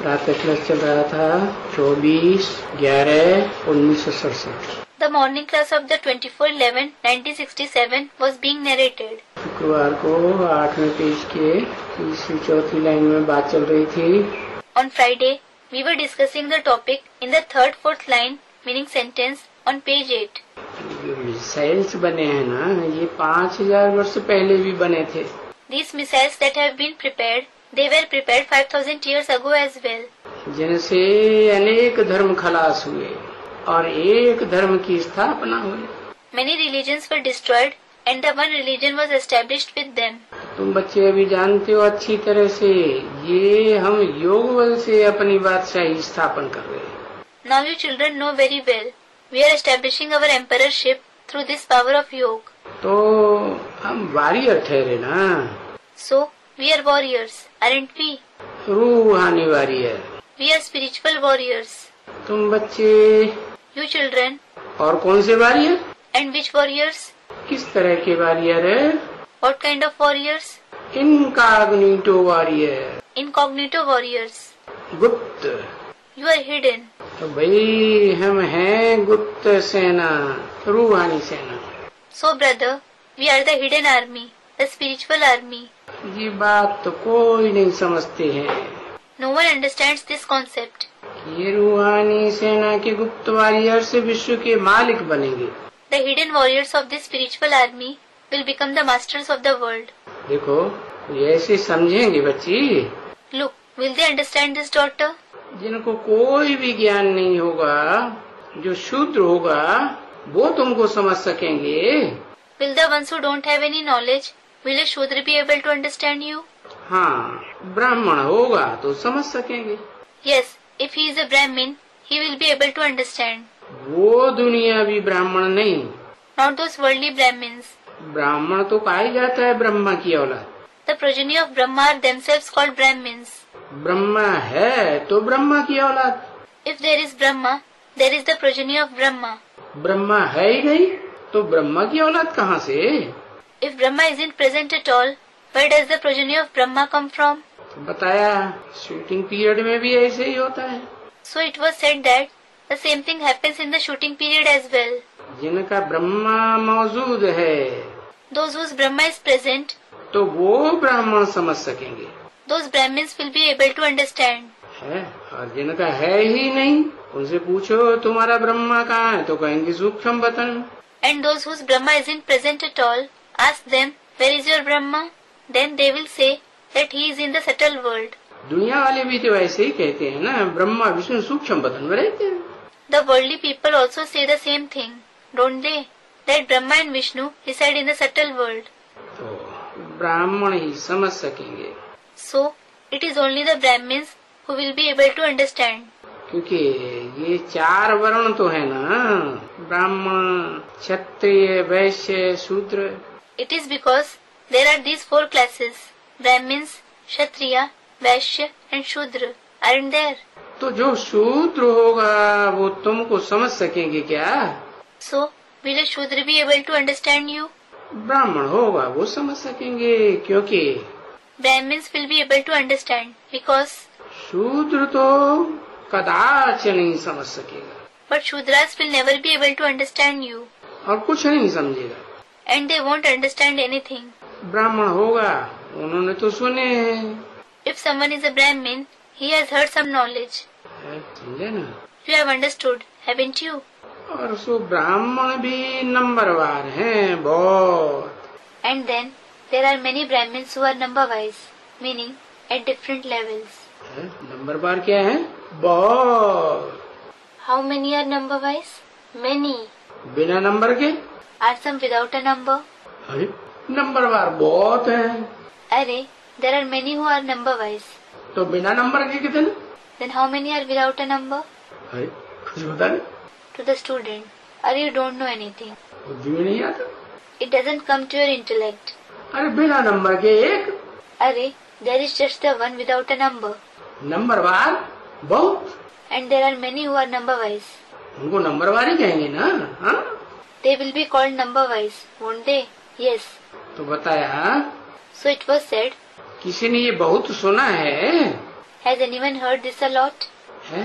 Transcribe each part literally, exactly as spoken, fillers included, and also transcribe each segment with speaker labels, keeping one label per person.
Speaker 1: प्रातः क्लास चल रहा था चौबीस ग्यारह उन्नीस सौ सड़सठ।
Speaker 2: The morning class of the twenty-four eleven nineteen sixty-seven was being narrated.
Speaker 1: शुक्रवार को आठवें पेज के तीसरी चौथी लाइन में बात चल रही थी।
Speaker 2: On Friday, we were discussing the topic in the third fourth line meaning sentence on page eight.
Speaker 1: जो मिसाइल्स बने हैं ना, ये पाँच हजार वर्ष पहले भी बने थे।
Speaker 2: These missiles that have been prepared, they were prepared five thousand years ago as well.
Speaker 1: जिनसे अनेक धर्म खलास हुए और एक धर्म की स्थापना हुई।
Speaker 2: Many religions were destroyed and the one religion was established with them.
Speaker 1: तुम बच्चे अभी जानते हो अच्छी तरह से, ये हम योग बल से अपनी बादशाही स्थापन कर रहे हैं।
Speaker 2: Now you children know very well, we are establishing our emperorship through this power of yoga.
Speaker 1: तो हम वॉरियर ठहरे ना।
Speaker 2: So we are warriors, aren't we?
Speaker 1: रूहानी warrior.
Speaker 2: We are spiritual warriors.
Speaker 1: तुम बच्चे
Speaker 2: You children.
Speaker 1: और कौन से वॉरियर?
Speaker 2: And which warriors?
Speaker 1: किस तरह के वॉरियर है?
Speaker 2: What kind of warriors?
Speaker 1: Incognito warrior.
Speaker 2: Incognito warriors.
Speaker 1: गुप्त।
Speaker 2: You are hidden.
Speaker 1: तो भाई हम हैं गुप्त सेना, रूहानी सेना।
Speaker 2: So brother, we are the hidden army, the spiritual army.
Speaker 1: ये बात तो कोई नहीं समझते हैं।
Speaker 2: No one understands this concept.
Speaker 1: ये रूहानी सेना के गुप्त वॉरियर से विश्व के मालिक बनेंगे।
Speaker 2: The hidden warriors of this spiritual army will become the masters of the world.
Speaker 1: देखो, ये ऐसे समझेंगे बच्ची।
Speaker 2: Look, will they understand this, daughter?
Speaker 1: जिनको कोई भी ज्ञान नहीं होगा, जो शूद्र होगा, वो तुमको समझ सकेंगे।
Speaker 2: Will the ones who don't have any knowledge, will a Shudra be able to understand you?
Speaker 1: हाँ, ब्राह्मण होगा तो समझ सकेंगे।
Speaker 2: Yes, if he is a Brahmin, he will be able to understand.
Speaker 1: वो दुनियावी ब्राह्मण नहीं।
Speaker 2: Not those worldly Brahmins.
Speaker 1: ब्राह्मण तो कहा ही जाता है ब्रह्मा की औलाद।
Speaker 2: The progeny of Brahma are themselves called Brahmins.
Speaker 1: Brahma है तो ब्रह्मा की औलाद।
Speaker 2: If there is Brahma, there is the progeny of Brahma.
Speaker 1: Brahma है ही नहीं तो ब्रह्मा की औलाद कहाँ से?
Speaker 2: If Brahma isn't present at all, where does the progeny of Brahma come from?
Speaker 1: बताया, शूटिंग पीरियड में भी ऐसे ही होता है।
Speaker 2: So it was said that the same thing happens in the shooting period as well.
Speaker 1: जिनका ब्रह्मा मौजूद है,
Speaker 2: Those whose Brahma is present,
Speaker 1: तो वो ब्राह्मण समझ सकेंगे।
Speaker 2: those Brahmins will be able to understand.
Speaker 1: है, और जिनका है ही नहीं, उनसे पूछो तुम्हारा ब्रह्मा कहाँ है, तो कहेंगे सूक्ष्म बतन।
Speaker 2: And those whose Brahma isn't present at all, ask them, where is your Brahma? Then they will say that he is in the subtle world.
Speaker 1: दुनिया वाले भी तो ऐसे ही कहते हैं ना, ब्रह्मा विष्णु सूक्ष्म बतन में रहते हैं।
Speaker 2: The worldly people also say the same thing, don't they? That Brahma and Vishnu reside in the subtle world.
Speaker 1: तो ब्राह्मण ही समझ सकेंगे।
Speaker 2: So it is only the Brahmins who will be able to understand.
Speaker 1: क्योंकि ये चार वर्ण तो है ना, ब्राह्मण, क्षत्रिय, वैश्य, शूद्र।
Speaker 2: It is because there are these four classes, Brahmins, Kshatriya, Vaishya and Shudra, aren't there?
Speaker 1: तो जो शूद्र होगा वो तुमको समझ सकेंगे क्या?
Speaker 2: So will a Shudra be able to understand you?
Speaker 1: ब्राह्मण होगा वो समझ सकेंगे, क्योंकि
Speaker 2: Brahmins will be able to understand because
Speaker 1: शूद्र तो कदाच नहीं समझ सकेगा।
Speaker 2: But Shudras will never be able to understand you.
Speaker 1: और कुछ नहीं समझेगा।
Speaker 2: And they won't understand anything.
Speaker 1: ब्राह्मण होगा, उन्होंने तो सुने हैं।
Speaker 2: If someone is a Brahmin, he has heard some knowledge.
Speaker 1: समझे ना?
Speaker 2: You have understood, haven't you?
Speaker 1: और सो ब्राह्मण भी नंबरवार हैं बहुत।
Speaker 2: And then there are many Brahmins who are number-wise, meaning at different levels.
Speaker 1: नंबरवार क्या है? बहुत।
Speaker 2: How many are number-wise? Many.
Speaker 1: बिना नंबर के?
Speaker 2: Are some without a number?
Speaker 1: अरे नंबरवार बहुत हैं।
Speaker 2: अरे, there are many who are number-wise.
Speaker 1: तो बिना नंबर के कितने?
Speaker 2: Then how many are without a number?
Speaker 1: अरे कुछ बता नहीं।
Speaker 2: To the student, अरे you don't know anything.
Speaker 1: बुद्धि में नहीं आता।
Speaker 2: It doesn't come to your intellect.
Speaker 1: अरे बिना नंबर के एक।
Speaker 2: अरे, there is just the one without a number.
Speaker 1: नंबरवार बहुत।
Speaker 2: And there are many who are number-wise.
Speaker 1: उनको नंबरवार ही कहेंगे ना? हाँ?
Speaker 2: They will be called number-wise, won't they? Yes.
Speaker 1: तो बताया।
Speaker 2: So it was said.
Speaker 1: किसी ने ये बहुत सुना है?
Speaker 2: Has anyone heard this a lot?
Speaker 1: है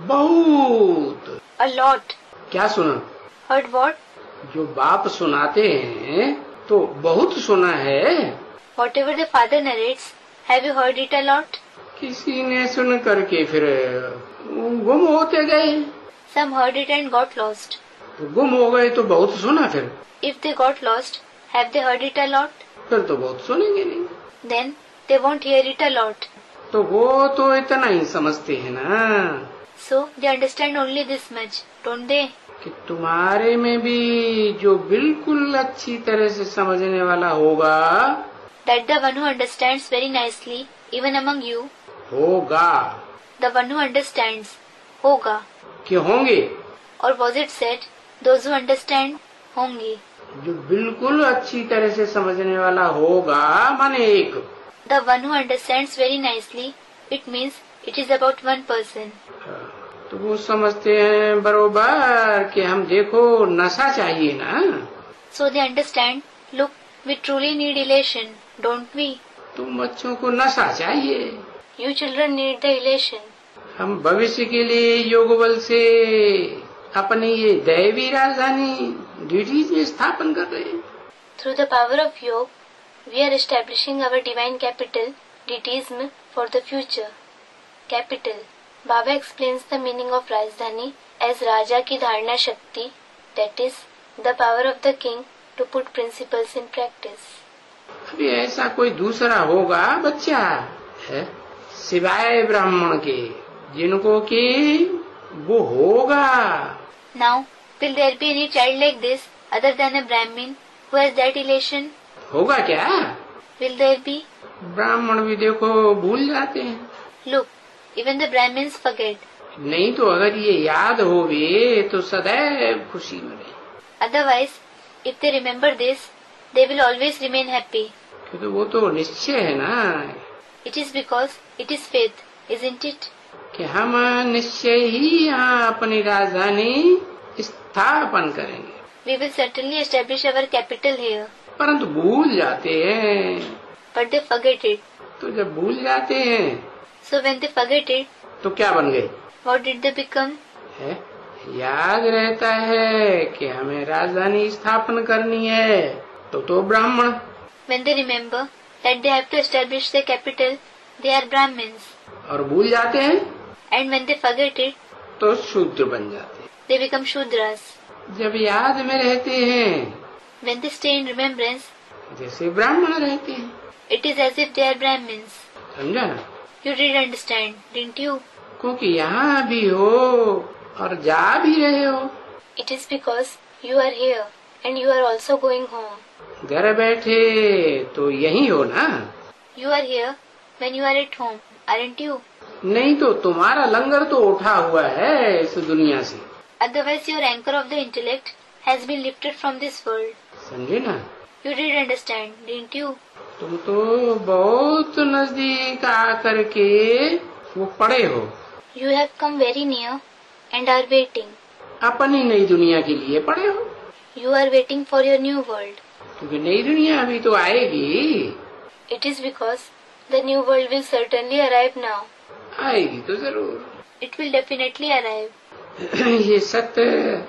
Speaker 1: बहुत।
Speaker 2: A lot.
Speaker 1: क्या सुना?
Speaker 2: Heard what?
Speaker 1: जो बाप सुनाते हैं तो बहुत सुना है।
Speaker 2: Whatever the father narrates, have you heard it a lot?
Speaker 1: किसी ने सुन करके फिर गुम होते गए।
Speaker 2: Some heard it and got lost.
Speaker 1: तो गुम हो गए तो बहुत सुना फिर।
Speaker 2: If they got lost, have they heard it a lot?
Speaker 1: फिर तो बहुत सुनेंगे नहीं।
Speaker 2: Then they won't hear it a lot.
Speaker 1: तो वो तो इतना ही समझते हैं ना।
Speaker 2: So they understand only this much, don't they?
Speaker 1: कि तुम्हारे में भी जो बिल्कुल अच्छी तरह से समझने वाला होगा,
Speaker 2: That the one who understands very nicely, even among you,
Speaker 1: होगा।
Speaker 2: the one who understands, होगा.
Speaker 1: कि होंगे।
Speaker 2: Or was it said, those who understand, होंगे.
Speaker 1: जो बिल्कुल अच्छी तरह से समझने वाला होगा माने एक।
Speaker 2: The one who understands very nicely, it means it is about one person.
Speaker 1: तो वो समझते हैं बरोबर कि हम देखो नशा चाहिए ना।
Speaker 2: So they understand, look, we truly need elation, don't we?
Speaker 1: तुम बच्चों को नशा चाहिए।
Speaker 2: You children need the elation.
Speaker 1: हम भविष्य के लिए योग बल से अपनी ये दैवी राजधानी ड्यूटीज में स्थापन कर रहे हैं।
Speaker 2: Through the power of yoga, we are establishing our divine capital, Deityism, for the future. Capital. Baba explains the meaning of Rajdhani as Raja की धारणा शक्ति, that is, the power of the king to put principles in practice.
Speaker 1: अभी ऐसा कोई दूसरा होगा बच्चा है सिवाय ब्राह्मण के जिनको कि वो होगा।
Speaker 2: Now, will there be any child like this other than a Brahmin who has that elation?
Speaker 1: होगा क्या?
Speaker 2: Will there be?
Speaker 1: ब्राह्मण भी देखो भूल जाते हैं।
Speaker 2: Look, even the Brahmins forget.
Speaker 1: नहीं तो अगर ये याद होवे तो सदैव खुशी में रहे।
Speaker 2: Otherwise, if they remember this, they will always remain happy.
Speaker 1: क्योंकि वो तो निश्चय है ना।
Speaker 2: It is because it is faith, isn't it?
Speaker 1: कि हम निश्चय ही यहाँ अपनी राजधानी स्थापन करेंगे।
Speaker 2: We will certainly establish our capital here.
Speaker 1: परंतु भूल जाते हैं।
Speaker 2: But they forget it.
Speaker 1: तो जब भूल जाते हैं
Speaker 2: So when they forget it,
Speaker 1: तो क्या बन गए?
Speaker 2: what did they become?
Speaker 1: है याद रहता है कि हमें राजधानी स्थापन करनी है तो तो ब्राह्मण।
Speaker 2: When they remember that they have to establish their capital, they are Brahmins.
Speaker 1: और भूल जाते हैं
Speaker 2: And when they forget it,
Speaker 1: तो शूद्र बन जाते हैं।
Speaker 2: they become Shudras.
Speaker 1: जब याद में रहते हैं
Speaker 2: When they stay in remembrance,
Speaker 1: जैसे ब्राह्मण रहते हैं।
Speaker 2: it is as if they are Brahmins.
Speaker 1: समझा?
Speaker 2: You did understand, didn't you?
Speaker 1: क्योंकि यहाँ भी हो और जा भी रहे हो।
Speaker 2: It is because you are here and you are also going home.
Speaker 1: घर बैठे तो यही हो ना।
Speaker 2: You are here when you are at home, aren't you?
Speaker 1: नहीं तो तुम्हारा लंगर तो उठा हुआ है इस दुनिया से।
Speaker 2: Otherwise your anchor of the intellect has been lifted from this world.
Speaker 1: समझे ना?
Speaker 2: You did understand, didn't you?
Speaker 1: तुम तो बहुत नजदीक आकर के वो पड़े हो।
Speaker 2: You have come very near and are waiting.
Speaker 1: अपनी नई दुनिया के लिए पड़े हो।
Speaker 2: You are waiting for your new world.
Speaker 1: क्योंकि नई दुनिया अभी तो आएगी।
Speaker 2: It is because the new world will certainly arrive now.
Speaker 1: आएगी तो जरूर।
Speaker 2: It will definitely arrive.
Speaker 1: ये सत्य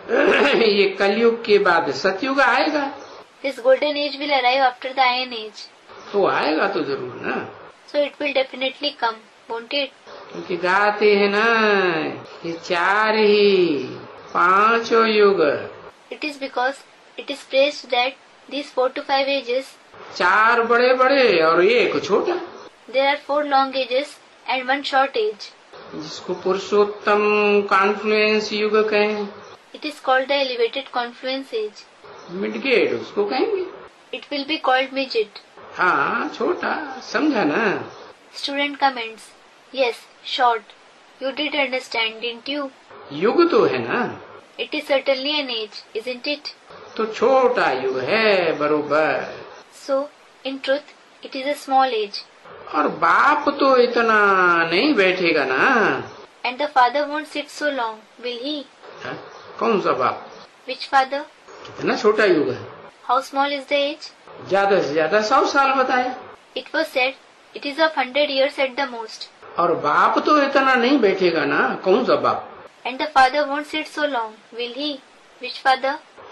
Speaker 1: ये कलयुग के बाद सतयुग आएगा।
Speaker 2: This golden age will arrive after the iron age.
Speaker 1: तो आएगा तो जरूर ना।
Speaker 2: So it will definitely come, won't it?
Speaker 1: क्योंकि गाते हैं ना ये चार ही पांचों युग।
Speaker 2: It is because it is praised that these four to five ages,
Speaker 1: चार बड़े बड़े और एक छोटा,
Speaker 2: there are four long ages and one short age.
Speaker 1: जिसको पुरुषोत्तम कॉन्फ्लुएंस युग कहें।
Speaker 2: It is called the elevated confluence age.
Speaker 1: मिडगेट उसको कहेंगे।
Speaker 2: It will be called midget.
Speaker 1: हाँ छोटा, समझा ना?
Speaker 2: Student comments. Yes, short. You did understand, didn't you?
Speaker 1: युग तो है ना।
Speaker 2: It is certainly an age, isn't it?
Speaker 1: तो छोटा युग है बरोबर।
Speaker 2: So, in truth, it is a small age.
Speaker 1: और बाप तो इतना नहीं बैठेगा ना।
Speaker 2: And the father won't sit so long, will he?
Speaker 1: है? कौन सा बाप?
Speaker 2: Which father?
Speaker 1: कितना छोटा युग है।
Speaker 2: How small is the age?
Speaker 1: ज्यादा से ज्यादा सौ साल बताया।
Speaker 2: It was said, it is of hundred years at the most.
Speaker 1: और बाप तो इतना नहीं बैठेगा ना, कौन सा बाप?
Speaker 2: And the father won't sit so long, will he? Which father?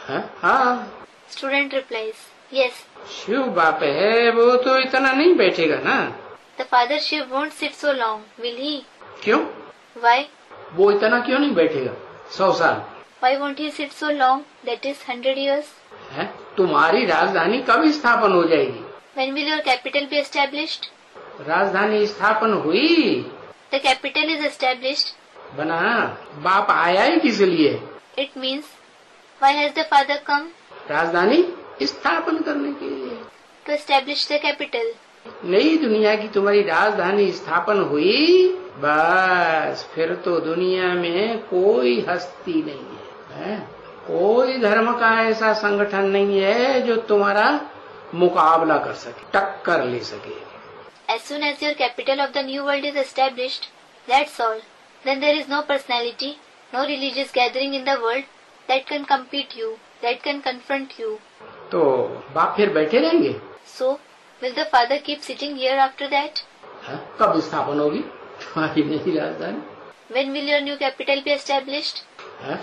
Speaker 1: हाँ.
Speaker 2: Student replies, yes.
Speaker 1: शिव बाप है, वो तो इतना नहीं बैठेगा ना.
Speaker 2: The father Shiv won't sit so long, will he?
Speaker 1: क्यों?
Speaker 2: Why?
Speaker 1: वो इतना क्यों नहीं बैठेगा? सौ साल.
Speaker 2: Why won't he sit so long? That is hundred years.
Speaker 1: है? तुम्हारी राजधानी कब स्थापन हो जाएगी?
Speaker 2: When will your capital be established?
Speaker 1: राजधानी स्थापन हुई.
Speaker 2: The capital is established.
Speaker 1: बना. बाप आया ही किस लिए?
Speaker 2: It means, why has the father come?
Speaker 1: राजधानी स्थापन करने के लिए.
Speaker 2: To establish the capital.
Speaker 1: नई दुनिया की तुम्हारी राजधानी स्थापन हुई, बस फिर तो दुनिया में कोई हस्ती नहीं है, है? कोई धर्म का ऐसा संगठन नहीं है जो तुम्हारा मुकाबला कर सके, टक्कर ले सके.
Speaker 2: As soon as your capital of the new world is established, that's all. Then there is no personality, no religious gathering in the world that can compete you, that can confront you.
Speaker 1: तो बाप फिर बैठे रहेंगे?
Speaker 2: So, will the father keep sitting here after that?
Speaker 1: है? कब स्थापन होगी तुम्हारी नई राजधानी?
Speaker 2: When will your new capital be established?
Speaker 1: है?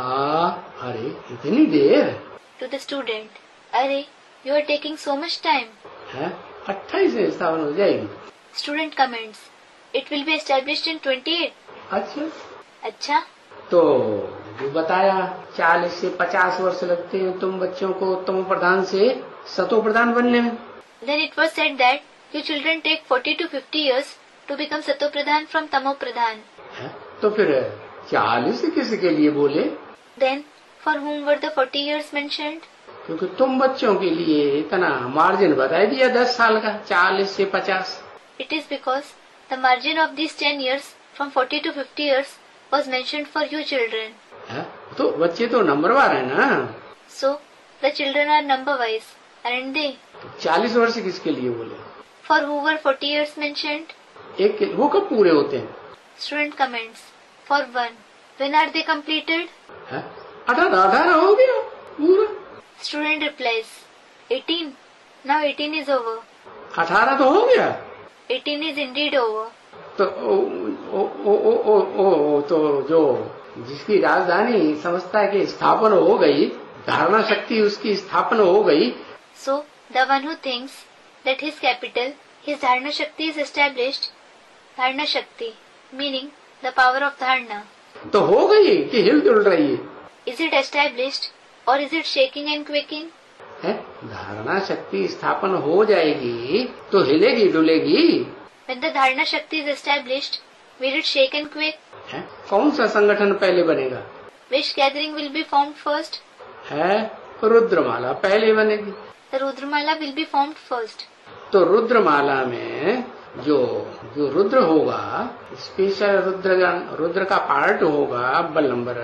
Speaker 1: हाँ, अरे इतनी देर?
Speaker 2: To the student, अरे, you are taking so much time.
Speaker 1: है? अट्ठाईस में स्थापन हो जाएगी.
Speaker 2: Student comments, it will be established in twenty-eight.
Speaker 1: अच्छा.
Speaker 2: अच्छा.
Speaker 1: तो जो बताया चालीस से पचास वर्ष लगते हैं तुम बच्चों को तमो प्रधान से सतो प्रधान बनने में.
Speaker 2: Then it was said that you children take forty to fifty years to become sato pradhan from tamo pradhan.
Speaker 1: है? तो फिर चालीस किसके लिए बोले?
Speaker 2: Then for whom were the forty years mentioned?
Speaker 1: क्योंकि तुम बच्चों के लिए इतना मार्जिन बता दिया दस साल का, चालीस से पचास.
Speaker 2: It is because the margin of these ten years from forty to fifty years was mentioned for you children.
Speaker 1: है? तो बच्चे तो नंबरवार है ना.
Speaker 2: So the children are number wise, aren't they?
Speaker 1: चालीस वर्ष किसके लिए बोले?
Speaker 2: For who were forty years mentioned?
Speaker 1: एक के, वो कब पूरे होते हैं?
Speaker 2: Student comments, for one, when are they completed?
Speaker 1: है? अठारह अठारह हो गया पूरा.
Speaker 2: Student replies, eighteen. Now eighteen is over.
Speaker 1: अठारह तो हो गया.
Speaker 2: eighteen is indeed over.
Speaker 1: तो ओ, ओ, ओ, ओ, ओ, ओ, ओ, तो जो जिसकी राजधानी समझता की स्थापन हो गई, धारणा शक्ति उसकी स्थापन हो गई.
Speaker 2: So the one who thinks that his capital, his dharana shakti is established, dharana shakti meaning the power of dharana.
Speaker 1: तो हो गई कि हिल डुल रही है?
Speaker 2: Is it established or is it shaking and quaking?
Speaker 1: है? धारणा शक्ति स्थापन हो जाएगी तो हिलेगी डुलेगी.
Speaker 2: When the dharana shakti is established, will it shake and quake?
Speaker 1: है? कौन सा संगठन पहले बनेगा?
Speaker 2: Which gathering will be formed first?
Speaker 1: है? रुद्रमाला पहले बनेगी.
Speaker 2: The Rudramala will be formed first.
Speaker 1: तो रुद्रमाला में जो जो रुद्र होगा, स्पेशल रुद्र रुद्र का पार्ट होगा अव्वल number.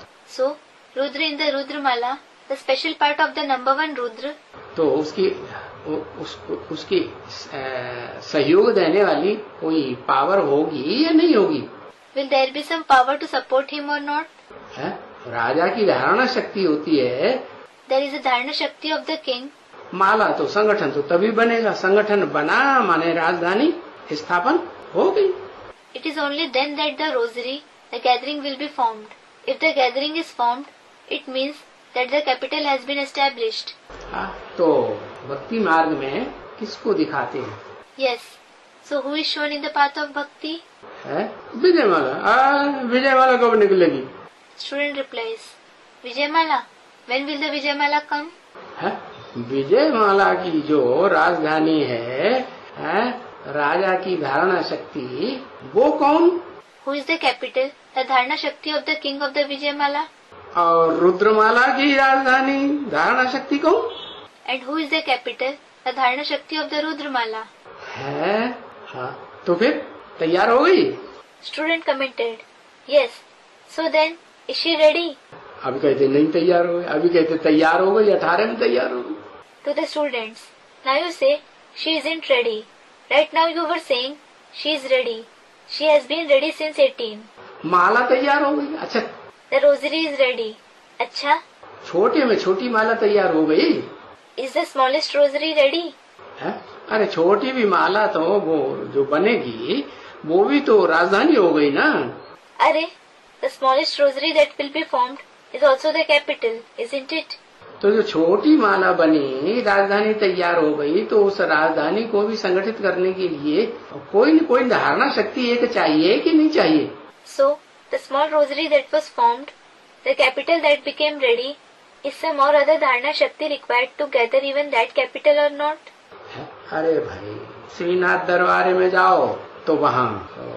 Speaker 2: So Rudra in the Rudramala, the special part of the number one Rudra.
Speaker 1: तो उसकी उस, उसकी सहयोग देने वाली कोई पावर होगी या नहीं होगी?
Speaker 2: Will there be some power to support him or not?
Speaker 1: है? राजा की धारणा शक्ति होती है.
Speaker 2: There is a dharana shakti of the king.
Speaker 1: माला तो संगठन तो तभी बनेगा, संगठन बना माने राजधानी स्थापन हो गई.
Speaker 2: It is only then that the rosary, the gathering will be formed. If the gathering is formed, it means that the capital has been established.
Speaker 1: हाँ, तो भक्ति मार्ग में किसको दिखाते हैं?
Speaker 2: Yes. So who is shown in the path of bhakti?
Speaker 1: है? विजयमाला. विजयमाला कब निकलेगी?
Speaker 2: Student replies, Vijayamala. When will the Vijayamala come?
Speaker 1: है? विजयमाला की जो राजधानी है, है राजा की धारणा शक्ति, वो कौन?
Speaker 2: Who is the capital, the dharana shakti of the king of the Vijayamala?
Speaker 1: और रुद्रमाला की राजधानी धारणा शक्ति कौन?
Speaker 2: And who is the capital, the dharana shakti of the Rudramala?
Speaker 1: है? हाँ, तो फिर तैयार हो गई?
Speaker 2: Student commented, yes. So then, is she ready?
Speaker 1: अभी कहते नहीं तैयार हो गई, अभी कहते तैयार हो गई, अठारह में तैयार हो गई.
Speaker 2: To the students, now you say she isn't ready. Right now you were saying she is ready. She has been ready since eighteen.
Speaker 1: माला तैयार हो गई. अच्छा.
Speaker 2: The rosary is ready. अच्छा.
Speaker 1: छोटे में छोटी माला तैयार हो गई.
Speaker 2: Is the smallest rosary ready?
Speaker 1: है? अरे छोटी भी माला तो वो जो बनेगी वो भी तो राजधानी हो गई ना।
Speaker 2: अरे, the smallest rosary that will be formed is also the capital, isn't it?
Speaker 1: तो जो छोटी माला बनी, राजधानी तैयार हो गई, तो उस राजधानी को भी संगठित करने के लिए कोई न कोई धारणा शक्ति एक चाहिए कि नहीं चाहिए?
Speaker 2: So the small rosary that was formed, the capital that became ready, is some or other dharana shakti required to gather even that capital or not?
Speaker 1: अरे भाई, श्रीनाथ दरबार में जाओ तो वहाँ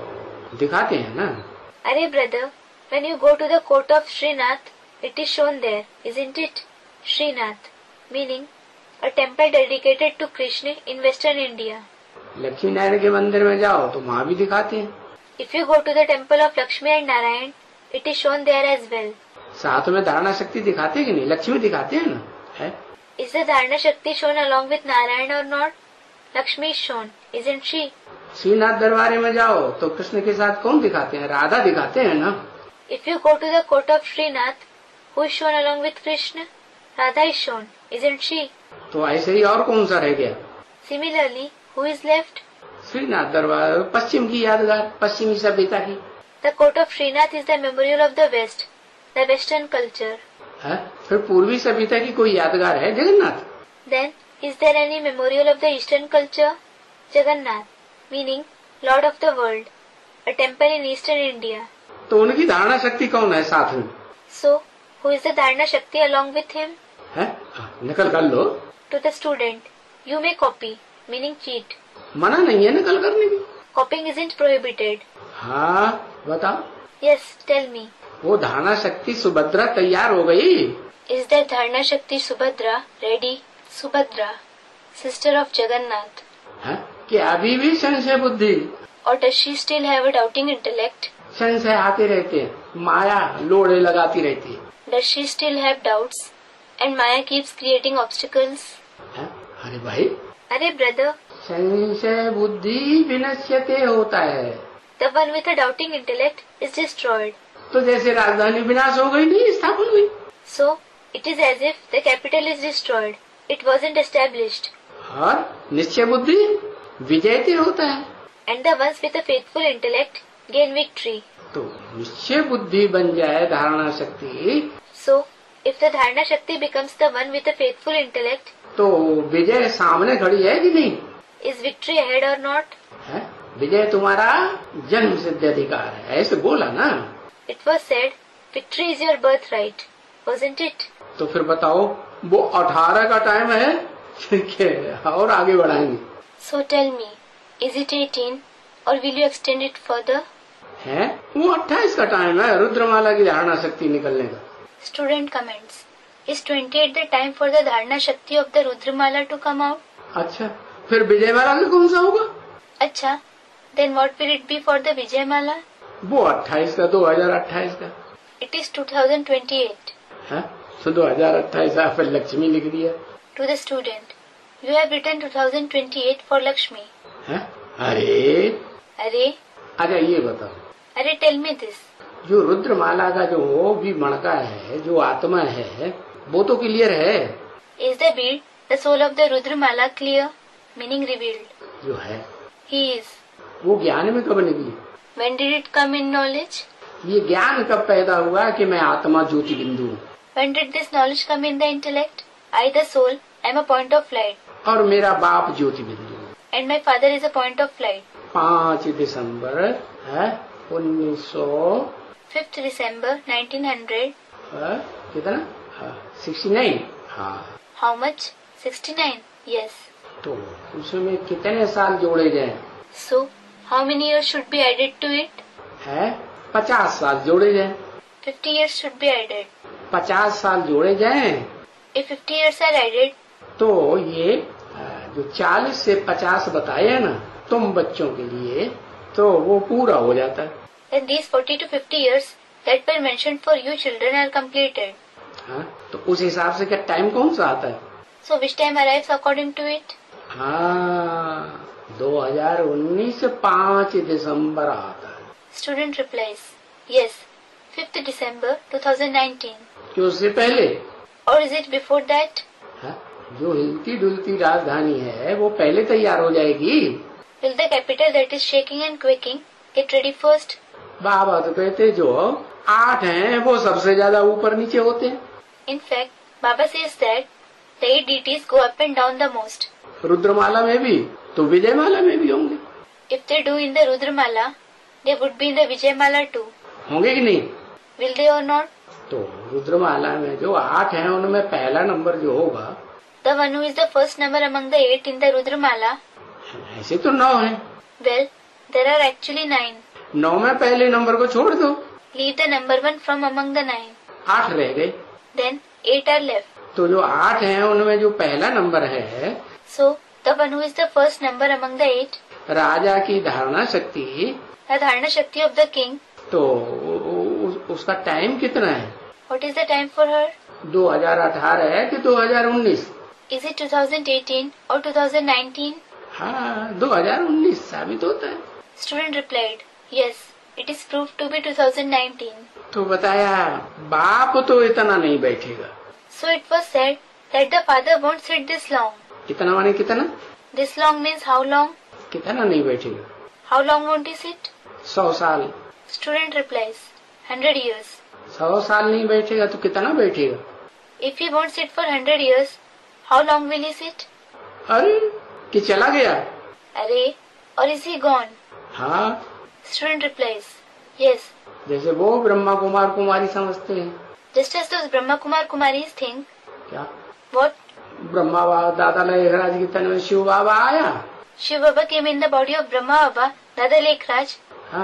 Speaker 1: तो दिखाते हैं ना।
Speaker 2: अरे brother, when you go to the court of Srinath, it is shown there, isn't it? Srinath, meaning a temple dedicated to Krishna in Western India.
Speaker 1: Lakshmi Narayan के मंदिर में जाओ तो वहाँ भी दिखाते हैं।
Speaker 2: If you go to the temple of Lakshmi and Narayan, it is shown there as well.
Speaker 1: साथ में धारणा शक्ति दिखाते हैं कि नहीं? लक्ष्मी दिखाते हैं ना, है?
Speaker 2: Is the dharana shakti shown along with Narayan or not? Lakshmi is shown, isn't she?
Speaker 1: Srinath दरबार में जाओ तो कृष्ण के साथ कौन दिखाते हैं? राधा दिखाते हैं ना।
Speaker 2: If you go to the court of Srinath, who is shown along with Krishna? Radha is shown, isn't she?
Speaker 1: तो ऐसे ही और कौन सा रह गया?
Speaker 2: Similarly, who is left?
Speaker 1: Srinath दरबार पश्चिम की यादगार, पश्चिमी सभ्यता की।
Speaker 2: The court of Srinath is the memorial of the West, the Western culture.
Speaker 1: है? फिर पूर्वी सभ्यता की कोई यादगार है? Jagannath.
Speaker 2: Then, is there any memorial of the Eastern culture? Jagannath, meaning Lord of the world, a temple in Eastern India.
Speaker 1: तो उनकी धारणा शक्ति कौन है साथ में?
Speaker 2: So, who is the dharana shakti along with him?
Speaker 1: है? नकल कर लो।
Speaker 2: To the student, you may copy, meaning cheat.
Speaker 1: मना नहीं है नकल करने की।
Speaker 2: Copying isn't prohibited.
Speaker 1: हाँ, बताओ।
Speaker 2: Yes, tell me.
Speaker 1: वो धारणा शक्ति सुभद्रा तैयार हो गई?
Speaker 2: Is that dharana shakti Subhadra ready? Subhadra, sister of Jagannath.
Speaker 1: है? कि अभी भी संशय बुद्धि?
Speaker 2: Or does she still have a doubting intellect?
Speaker 1: संशय आते रहते हैं, माया लोड़े लगाती रहती है।
Speaker 2: Does she still have doubts? And Maya keeps creating obstacles?
Speaker 1: है? अरे भाई,
Speaker 2: अरे brother,
Speaker 1: संशय बुद्धि विनश्यते होता है।
Speaker 2: the one with a doubting intellect is destroyed.
Speaker 1: तो जैसे राजधानी विनाश हो गई नहीं स्थापन हुई।
Speaker 2: So, it is as if the capital is destroyed. It wasn't established.
Speaker 1: और निश्चय बुद्धि विजयते होता है।
Speaker 2: And the ones with a faithful intellect gain victory.
Speaker 1: तो निश्चय बुद्धि बन जाए धारणा शक्ति,
Speaker 2: So, if the dharana shakti becomes the one with a faithful intellect,
Speaker 1: तो विजय सामने खड़ी है कि नहीं?
Speaker 2: is victory ahead or not?
Speaker 1: है? विजय तुम्हारा जन्म सिद्ध अधिकार है, ऐसे बोला ना।
Speaker 2: It was said, victory is your birthright, wasn't it?
Speaker 1: तो फिर बताओ, वो अठारह का टाइम है कि और आगे बढ़ाएंगे?
Speaker 2: So tell me, is it eighteen or will you extend it further?
Speaker 1: है? वो अट्ठाईस का टाइम है रुद्रमाला की धारणा शक्ति निकलने का।
Speaker 2: Student comments, is twenty-eight the time for the dharana shakti of the Rudramala to come out?
Speaker 1: अच्छा, फिर विजयमाला का कौन सा होगा?
Speaker 2: अच्छा, then what will it be for the Vijayamala?
Speaker 1: वो अट्ठाईस का, दो हजार अट्ठाईस का।
Speaker 2: It is two thousand twenty-eight.
Speaker 1: है? तो दो हजार अट्ठाईस फिर लक्ष्मी लिख दिया।
Speaker 2: To the student, you have written two thousand twenty-eight for Lakshmi.
Speaker 1: है? अरे
Speaker 2: अरे
Speaker 1: अच्छा ये बताओ,
Speaker 2: अरे tell me this.
Speaker 1: जो रुद्रमाला का जो भी मणका है, जो आत्मा है, वो तो क्लियर है।
Speaker 2: Is the bead, the soul of the Rudramala clear, meaning revealed?
Speaker 1: जो है
Speaker 2: He is.
Speaker 1: वो ज्ञान में कब निकली?
Speaker 2: When did it come in knowledge?
Speaker 1: ये ज्ञान कब पैदा हुआ कि मैं आत्मा ज्योति बिंदु हूँ?
Speaker 2: When did this knowledge come in the intellect? I, the soul, am a point of light.
Speaker 1: और मेरा बाप ज्योति बिंदु है।
Speaker 2: And my father is a point of light.
Speaker 1: पाँच दिसंबर है उन्नीस सौ
Speaker 2: Fifth December nineteen hundred.
Speaker 1: कितना? Sixty nine. हाँ,
Speaker 2: How much? Sixty-nine. Yes.
Speaker 1: तो उसमें कितने साल जोड़े जाए?
Speaker 2: So, how many years should be added to it?
Speaker 1: है पचास साल जोड़े जाए।
Speaker 2: Fifty years should be added.
Speaker 1: पचास साल जोड़े जाए
Speaker 2: If fifty years are added,
Speaker 1: तो ये जो चालीस से पचास बताए है ना तुम बच्चों के लिए, तो वो पूरा हो जाता है।
Speaker 2: then these forty to fifty years that were mentioned for you children are completed.
Speaker 1: हाँ, तो उस हिसाब से क्या टाइम कौन सा आता है?
Speaker 2: So which time arrives according to it?
Speaker 1: हाँ, दो हजार उन्नीस पाँच दिसंबर आता है।
Speaker 2: Student replies, yes, fifth December twenty nineteen.
Speaker 1: कि उससे पहले?
Speaker 2: Or is it before that?
Speaker 1: हाँ, जो हिलती डुलती राजधानी है वो पहले तैयार हो जाएगी।
Speaker 2: Will the capital that is shaking and quaking Get ready first.
Speaker 1: बाबा तो कहते जो आठ हैं वो सबसे ज्यादा ऊपर नीचे होते हैं.
Speaker 2: In fact, Baba says that the eight deities go up and down the most.
Speaker 1: रुद्रमाला में भी तो विजयमाला में भी होंगे.
Speaker 2: If they do in the Rudramala, they would be in the Vijayamala too.
Speaker 1: होंगे कि नहीं?
Speaker 2: Will they or not?
Speaker 1: तो रुद्रमाला में जो आठ हैं उनमें पहला नंबर जो होगा,
Speaker 2: The one who is the first number among the eight in the Rudramala.
Speaker 1: ऐसे तो नौ हैं.
Speaker 2: Well, there are actually nine.
Speaker 1: नौ में पहले नंबर को छोड़ दो,
Speaker 2: Leave the number one from among the nine.
Speaker 1: आठ रह गए.
Speaker 2: Then eight are left.
Speaker 1: तो जो आठ हैं उनमें जो पहला नंबर है,
Speaker 2: So, the one who is the first number among the eight,
Speaker 1: राजा की धारणा शक्ति,
Speaker 2: the Dharana Shakti of the king,
Speaker 1: तो उ, उसका टाइम कितना है?
Speaker 2: what is the time for her?
Speaker 1: दो हज़ार अठारह है कि दो हज़ार उन्नीस?
Speaker 2: Is it twenty eighteen or twenty nineteen?
Speaker 1: हाँ, दो हज़ार उन्नीस साबित होता है.
Speaker 2: Student replied, yes, it is proved to be twenty nineteen.
Speaker 1: तो बताया बाप तो इतना नहीं बैठेगा.
Speaker 2: So it was said that the father won't sit this long.
Speaker 1: इतना माने कितना?
Speaker 2: This long means how long?
Speaker 1: कितना नहीं बैठेगा?
Speaker 2: How long won't he sit?
Speaker 1: सौ साल.
Speaker 2: Student replies, hundred years.
Speaker 1: सौ साल नहीं बैठेगा तो कितना बैठेगा?
Speaker 2: If he won't sit for hundred years, how long will he sit?
Speaker 1: अरे कि चला गया?
Speaker 2: Array, or is he gone?
Speaker 1: हाँ,
Speaker 2: Student replies, yes.
Speaker 1: जैसे वो ब्रह्मा कुमार कुमारी समझते हैं.
Speaker 2: Just as those Brahma Kumar Kumaris think.
Speaker 1: क्या?
Speaker 2: What?
Speaker 1: ब्रह्मा बाबा दादा लेखराज की तन में शिव बाबा आया.
Speaker 2: Shiv Baba came in the body of Brahma Baba, Dada Lekhraj.
Speaker 1: हाँ,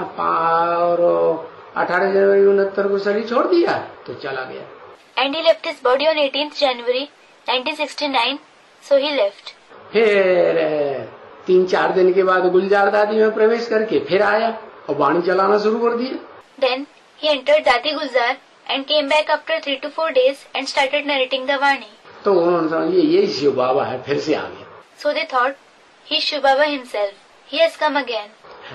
Speaker 1: और अठारह जनवरी उनहत्तर को शरीर छोड़ दिया तो चला गया.
Speaker 2: And he left his body on eighteenth January nineteen sixty-nine, so he left.
Speaker 1: फिर तीन चार दिन के बाद गुलजार दादी में प्रवेश करके फिर आया और वाणी चलाना शुरू कर दिया.
Speaker 2: Then he entered Dadi Gulzar and came back after three to four days and started narrating the Vani.
Speaker 1: तो उन्होंने समझा ये शिव बाबा है, फिर से आ गया.
Speaker 2: So they thought, he is Shiv Baba himself. He has come again.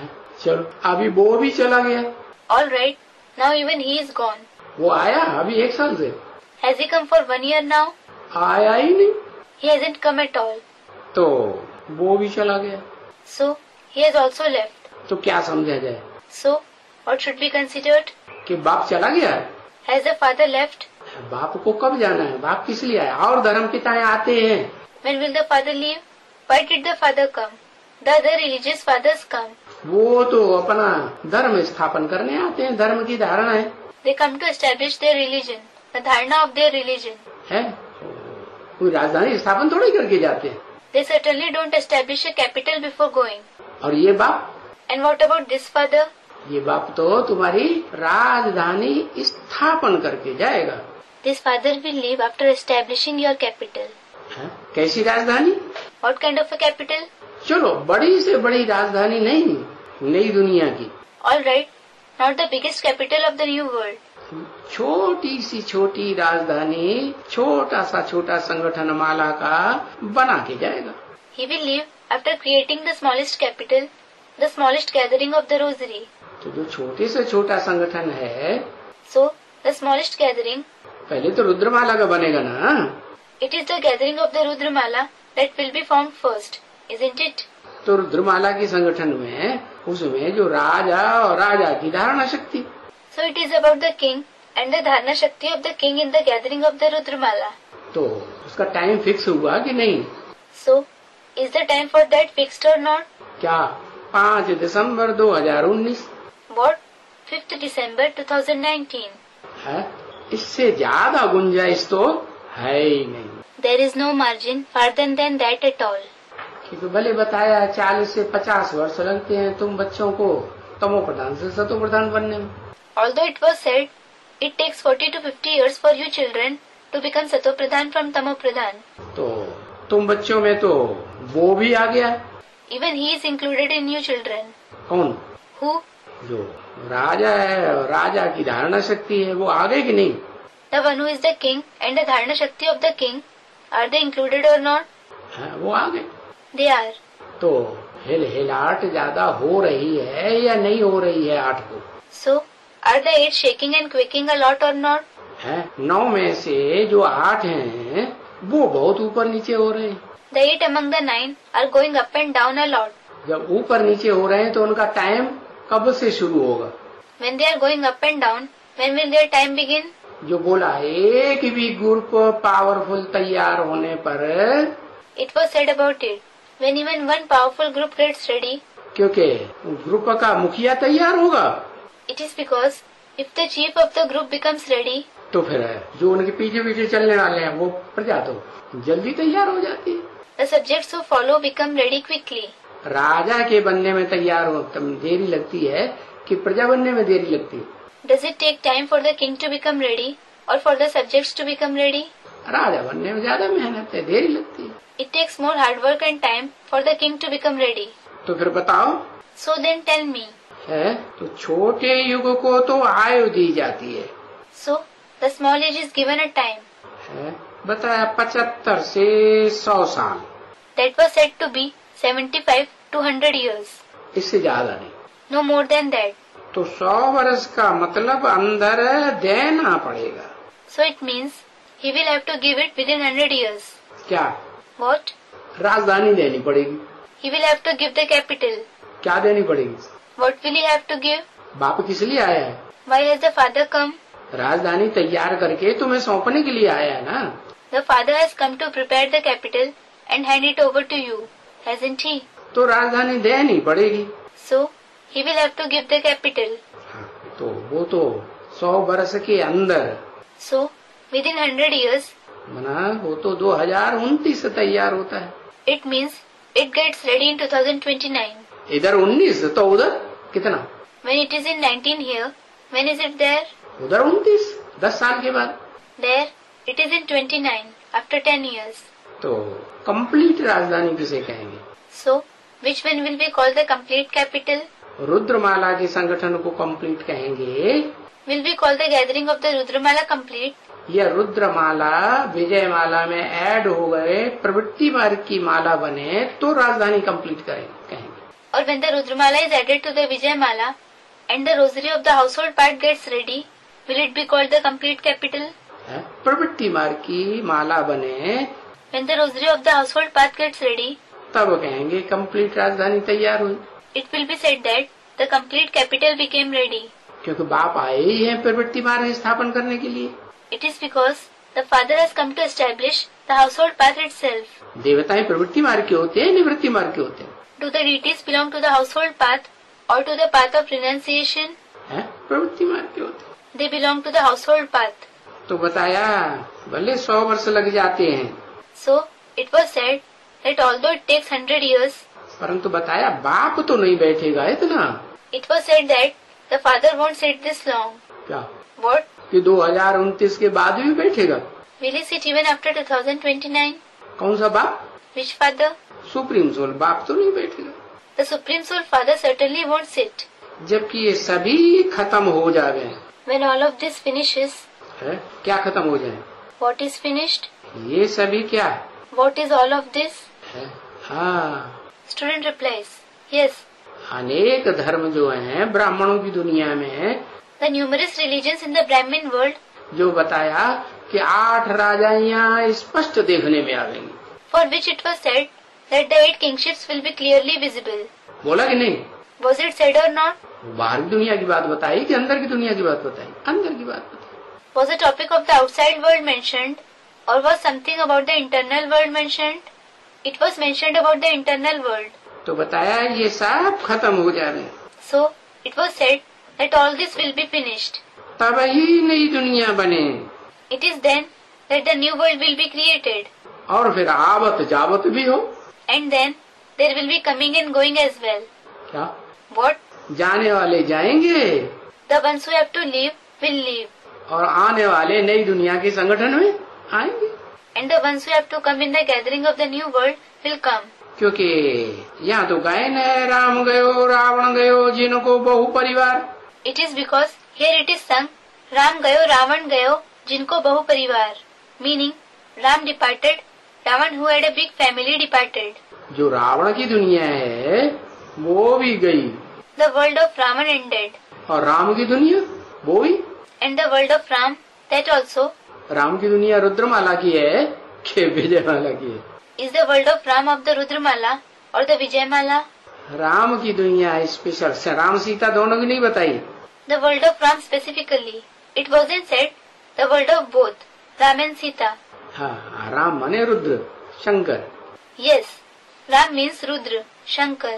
Speaker 1: चलो अभी वो भी चला गया.
Speaker 2: All right, now even he is gone.
Speaker 1: वो आया अभी एक साल से?
Speaker 2: Has he come for one year now?
Speaker 1: आया ही नहीं.
Speaker 2: He hasn't come at all.
Speaker 1: तो वो भी चला गया.
Speaker 2: So he has also left.
Speaker 1: तो क्या समझा जाए?
Speaker 2: So what should be considered?
Speaker 1: कि बाप चला गया?
Speaker 2: Has the father left?
Speaker 1: बाप को कब जाना है? बाप किस लिए आया? और धर्म पिताएं आते हैं.
Speaker 2: When will the father leave? Why did the father come? The other religious fathers come.
Speaker 1: वो तो अपना धर्म स्थापन करने आते हैं. धर्म की धारणा है.
Speaker 2: They come to establish their religion, the dharana of their religion.
Speaker 1: है कोई राजधानी स्थापन थोड़ी करके जाते हैं.
Speaker 2: They certainly don't establish a capital before going.
Speaker 1: और ये बाप?
Speaker 2: And what about this father?
Speaker 1: ये बाप तो तुम्हारी राजधानी स्थापन करके जाएगा.
Speaker 2: This father will leave after establishing your capital.
Speaker 1: है? कैसी राजधानी?
Speaker 2: What kind of a capital?
Speaker 1: चलो बड़ी से बड़ी राजधानी नहीं, नई दुनिया की.
Speaker 2: All right, not the biggest capital of the new world.
Speaker 1: छोटी सी छोटी राजधानी, छोटा सा छोटा संगठन माला का बना के जाएगा.
Speaker 2: He will leave after creating the smallest capital, the smallest gathering of the rosary.
Speaker 1: तो जो छोटे से छोटा संगठन है,
Speaker 2: So the smallest gathering,
Speaker 1: पहले तो रुद्रमाला का बनेगा ना.
Speaker 2: it is the gathering of the Rudramala that will be formed first, isn't it?
Speaker 1: तो रुद्रमाला की संगठन में उसमें जो राजा और राजा की धारणा शक्ति.
Speaker 2: So it is about the king and the dharana shakti of the king in the gathering of the Rudramala.
Speaker 1: तो उसका टाइम फिक्स हुआ कि नहीं?
Speaker 2: So is the time for that fixed or not?
Speaker 1: क्या पाँच दिसंबर दो हज़ार उन्नीस?
Speaker 2: What? fifth December twenty nineteen.
Speaker 1: है, इससे ज्यादा गुंजाइश तो है ही नहीं.
Speaker 2: There is no margin further than that at all.
Speaker 1: क्योंकि भले बताया चालीस से पचास वर्ष लगते हैं तुम बच्चों को तमो प्रधान से सतो प्रधान बनने में.
Speaker 2: Although it was said, it takes forty to fifty years for you children to become Sato Pradhan from Tamo Pradhan.
Speaker 1: तो तुम बच्चों में तो वो भी आ गया.
Speaker 2: Even he is included in you children.
Speaker 1: कौन?
Speaker 2: Who?
Speaker 1: जो राजा है और राजा की धारणा शक्ति है वो आ गए कि नहीं?
Speaker 2: The one who is the king and the dharana shakti of the king, are they included or not?
Speaker 1: हाँ, वो आ गए.
Speaker 2: They are.
Speaker 1: तो हिल हिलाट ज्यादा हो रही है या नहीं हो रही है आठ को?
Speaker 2: So, are the eight shaking and quaking a lot or not?
Speaker 1: है, नौ में से जो आठ हैं वो बहुत ऊपर नीचे हो रहे हैं.
Speaker 2: The eight among the nine are going up and down a lot.
Speaker 1: जब ऊपर नीचे हो रहे हैं तो उनका टाइम कब से शुरू होगा?
Speaker 2: When they are going up and down, when will their time begin?
Speaker 1: जो बोला एक भी ग्रुप पावरफुल तैयार होने पर,
Speaker 2: It was said about it. When even one powerful group gets ready,
Speaker 1: क्योंकि ग्रुप का मुखिया तैयार होगा,
Speaker 2: it is because if the chief of the group becomes ready,
Speaker 1: तो फिर जो उनके पीछे पीछे चलने वाले हैं वो प्रजा तो जल्दी तैयार हो जाती है।
Speaker 2: the subjects who follow become ready quickly.
Speaker 1: राजा के बनने में तैयार हो देरी लगती है कि प्रजा बनने में देरी लगती है?
Speaker 2: Does it take time for the king to become ready or for the subjects to become ready?
Speaker 1: राजा बनने में ज्यादा मेहनत है, देरी लगती है।
Speaker 2: It takes more hard work and time for the king to become ready.
Speaker 1: तो फिर बताओ।
Speaker 2: So then tell me.
Speaker 1: है तो छोटे युग को तो आयु दी जाती है।
Speaker 2: So the small age is given a time.
Speaker 1: है बताया पचहत्तर से सौ साल।
Speaker 2: That was said to be seventy-five to one hundred years.
Speaker 1: इससे ज्यादा नहीं।
Speaker 2: No more than that.
Speaker 1: तो सौ वर्ष का मतलब अंदर देना पड़ेगा।
Speaker 2: So it means he will have to give it within one hundred years.
Speaker 1: क्या?
Speaker 2: What?
Speaker 1: राजधानी देनी पड़ेगी।
Speaker 2: He will have to give the capital.
Speaker 1: क्या देनी पड़ेगी?
Speaker 2: What will he have to give?
Speaker 1: बाप किस लिए आया है?
Speaker 2: Why has the father come?
Speaker 1: राजधानी तैयार करके तुम्हें सौंपने के लिए आया है ना।
Speaker 2: The father has come to prepare the capital and hand it over to you, hasn't he?
Speaker 1: तो राजधानी देनी पड़ेगी।
Speaker 2: So he will have to give the capital.
Speaker 1: हाँ, तो वो तो सौ वर्ष के अंदर।
Speaker 2: So within one hundred years.
Speaker 1: मना वो तो दो हजार उनतीस से तैयार होता है।
Speaker 2: It means it gets ready in twenty twenty-nine.
Speaker 1: इधर उन्नीस तो उधर कितना?
Speaker 2: When it is in nineteen here, when is it there?
Speaker 1: उधर उनतीस, दस साल के बाद।
Speaker 2: There it is in twenty-nine after ten years.
Speaker 1: तो कंप्लीट राजधानी किसे कहेंगे?
Speaker 2: So which one will be called the complete capital?
Speaker 1: रुद्रमाला के संगठन को कंप्लीट कहेंगे।
Speaker 2: Will we call the gathering of the Rudramala complete?
Speaker 1: यह रुद्रमाला विजयमाला में ऐड हो गए, प्रवृत्ति मार्ग की माला बने तो राजधानी कंप्लीट करेंगे कहेंगे।
Speaker 2: Or when the Rudramala is added to the Vijayamala and the rosary of the household part gets ready, will it be called the complete capital?
Speaker 1: प्रवृत्ति मार्ग की माला बने,
Speaker 2: When the rosary of the household path gets ready,
Speaker 1: तब कहेंगे complete राजधानी तैयार हुई।
Speaker 2: It will be said that the complete capital became ready.
Speaker 1: क्योंकि बाप आए ही हैं प्रवृत्ति मार्ग स्थापन करने के लिए।
Speaker 2: It is because the father has come to establish the household path itself.
Speaker 1: देवताएं प्रवृत्ति मार्ग के होते हैं, निवृत्ति मार्ग के होते हैं?
Speaker 2: Do the deities belong to the household path or to the path of renunciation?
Speaker 1: है प्रवृत्ति मार्ग के होते हैं।
Speaker 2: They belong to the household path.
Speaker 1: तो बताया भले सौ वर्ष लग जाते हैं।
Speaker 2: So it was said that although it takes hundred years,
Speaker 1: परंतु बताया बाप तो नहीं बैठेगा इतना।
Speaker 2: it was said that the father won't sit this long.
Speaker 1: क्या?
Speaker 2: What?
Speaker 1: कि दो हजार उनतीस के बाद भी बैठेगा?
Speaker 2: Will he sit even after twenty twenty-nine?
Speaker 1: कौन सा बाप?
Speaker 2: Which father?
Speaker 1: सुप्रीम सोल बाप तो नहीं बैठेगा।
Speaker 2: The supreme soul father certainly won't sit.
Speaker 1: जबकि ये सभी खत्म हो जावे।
Speaker 2: When all of this finishes,
Speaker 1: है? क्या खत्म हो जाए?
Speaker 2: what is finished?
Speaker 1: ये सभी क्या?
Speaker 2: What is all of this?
Speaker 1: है? हाँ,
Speaker 2: Student replies, yes.
Speaker 1: अनेक धर्म जो हैं ब्राह्मणों की दुनिया में,
Speaker 2: The numerous religions in the Brahmin world,
Speaker 1: जो बताया कि आठ राजाइयाँ स्पष्ट देखने में आवेंगी।
Speaker 2: for which it was said that the eight kingships will be clearly visible.
Speaker 1: बोला कि नहीं?
Speaker 2: Was it said or not?
Speaker 1: बाहर की दुनिया की बात बताई कि अंदर की दुनिया की बात बताई? अंदर की बात बताई।
Speaker 2: Was the topic of the outside world mentioned, or was something about the internal world mentioned? It was mentioned about the internal world.
Speaker 1: तो बताया ये सब खत्म हो जाए।
Speaker 2: So it was said that all this will be finished.
Speaker 1: तब ही नई दुनिया बने।
Speaker 2: It is then that the new world will be created.
Speaker 1: और फिर आवत जावत भी हो।
Speaker 2: And then there will be coming and going as well.
Speaker 1: क्या?
Speaker 2: What?
Speaker 1: जाने वाले जाएंगे।
Speaker 2: The ones who have to leave will leave.
Speaker 1: और आने वाले नई दुनिया के संगठन में आएंगे।
Speaker 2: And the ones who have to come in the gathering of the new world will come.
Speaker 1: क्योंकि यहाँ तो गायन है, राम गयो रावण गयो जिनको बहु परिवार।
Speaker 2: It is because here it is sung, Ram gayo Ravan gayo jinko bahu parivar. Meaning, Ram departed, Ravan who had a big family departed.
Speaker 1: जो रावण की दुनिया है वो भी गई।
Speaker 2: The world of Ravan ended.
Speaker 1: और राम की दुनिया वो भी।
Speaker 2: And the world of Ram, that also.
Speaker 1: Ram की दुनिया रुद्रमाला की है कि विजयमाला की है?
Speaker 2: Is the world of Ram of the Rudramala or the Vijayamala?
Speaker 1: Ram की दुनिया स्पेशल, राम सीता दोनों की नहीं बताई।
Speaker 2: The world of Ram specifically. It wasn't said the world of both Ram and Sita.
Speaker 1: हाँ, राम माने Rudra, Shankar.
Speaker 2: Yes, Ram means Rudra, Shankar.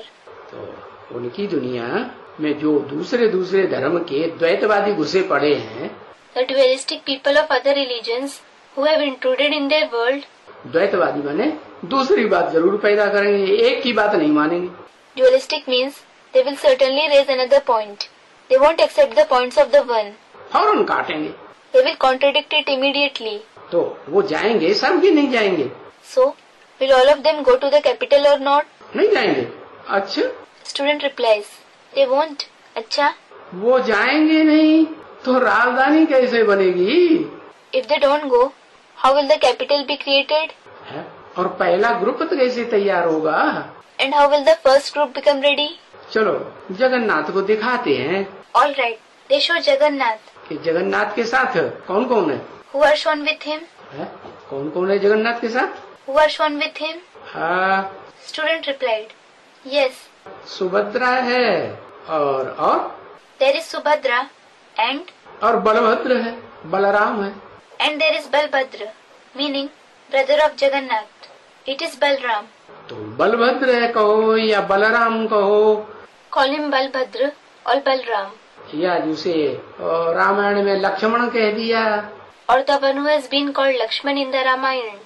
Speaker 1: तो उनकी दुनिया में जो दूसरे दूसरे धर्म के द्वैतवादी घुसे पड़े हैं,
Speaker 2: The dualistic people of other religions who have intruded in their world.
Speaker 1: द्वैतवादी माने दूसरी बात जरूर पैदा करेंगे, एक की बात नहीं मानेंगे।
Speaker 2: Dualistic means they will certainly raise another point. They won't accept the points of the one.
Speaker 1: फौरन काटेंगे।
Speaker 2: They will contradict it immediately.
Speaker 1: तो वो जाएंगे, सब भी नहीं जाएंगे।
Speaker 2: So, will all of them go to the capital or not?
Speaker 1: नहीं जाएंगे। अच्छा?
Speaker 2: Student replies, they won't. अच्छा?
Speaker 1: वो जाएंगे नहीं तो राजधानी कैसे बनेगी?
Speaker 2: If they don't go, how will the capital be created?
Speaker 1: है? और पहला ग्रुप तो कैसे तैयार होगा?
Speaker 2: And how will the first group become ready?
Speaker 1: चलो जगन्नाथ को दिखाते हैं।
Speaker 2: All right, they show Jagannath.
Speaker 1: कि जगन्नाथ के साथ कौन कौन है?
Speaker 2: Who are shown with him?
Speaker 1: है? कौन कौन है जगन्नाथ के साथ?
Speaker 2: Who are shown with him?
Speaker 1: हाँ,
Speaker 2: Student replied, yes.
Speaker 1: सुभद्रा है और और
Speaker 2: There is Subhadra and
Speaker 1: और बलभद्र है, बलराम है।
Speaker 2: and there is Balbhadra, meaning brother of Jagannath. It is Balram.
Speaker 1: तो बलभद्र कहो या बलराम कहो,
Speaker 2: Call him Balbhadra or Balram.
Speaker 1: या जिसे रामायण में लक्ष्मण कह दिया,
Speaker 2: Or the one who has been called Lakshman in the Ramayana.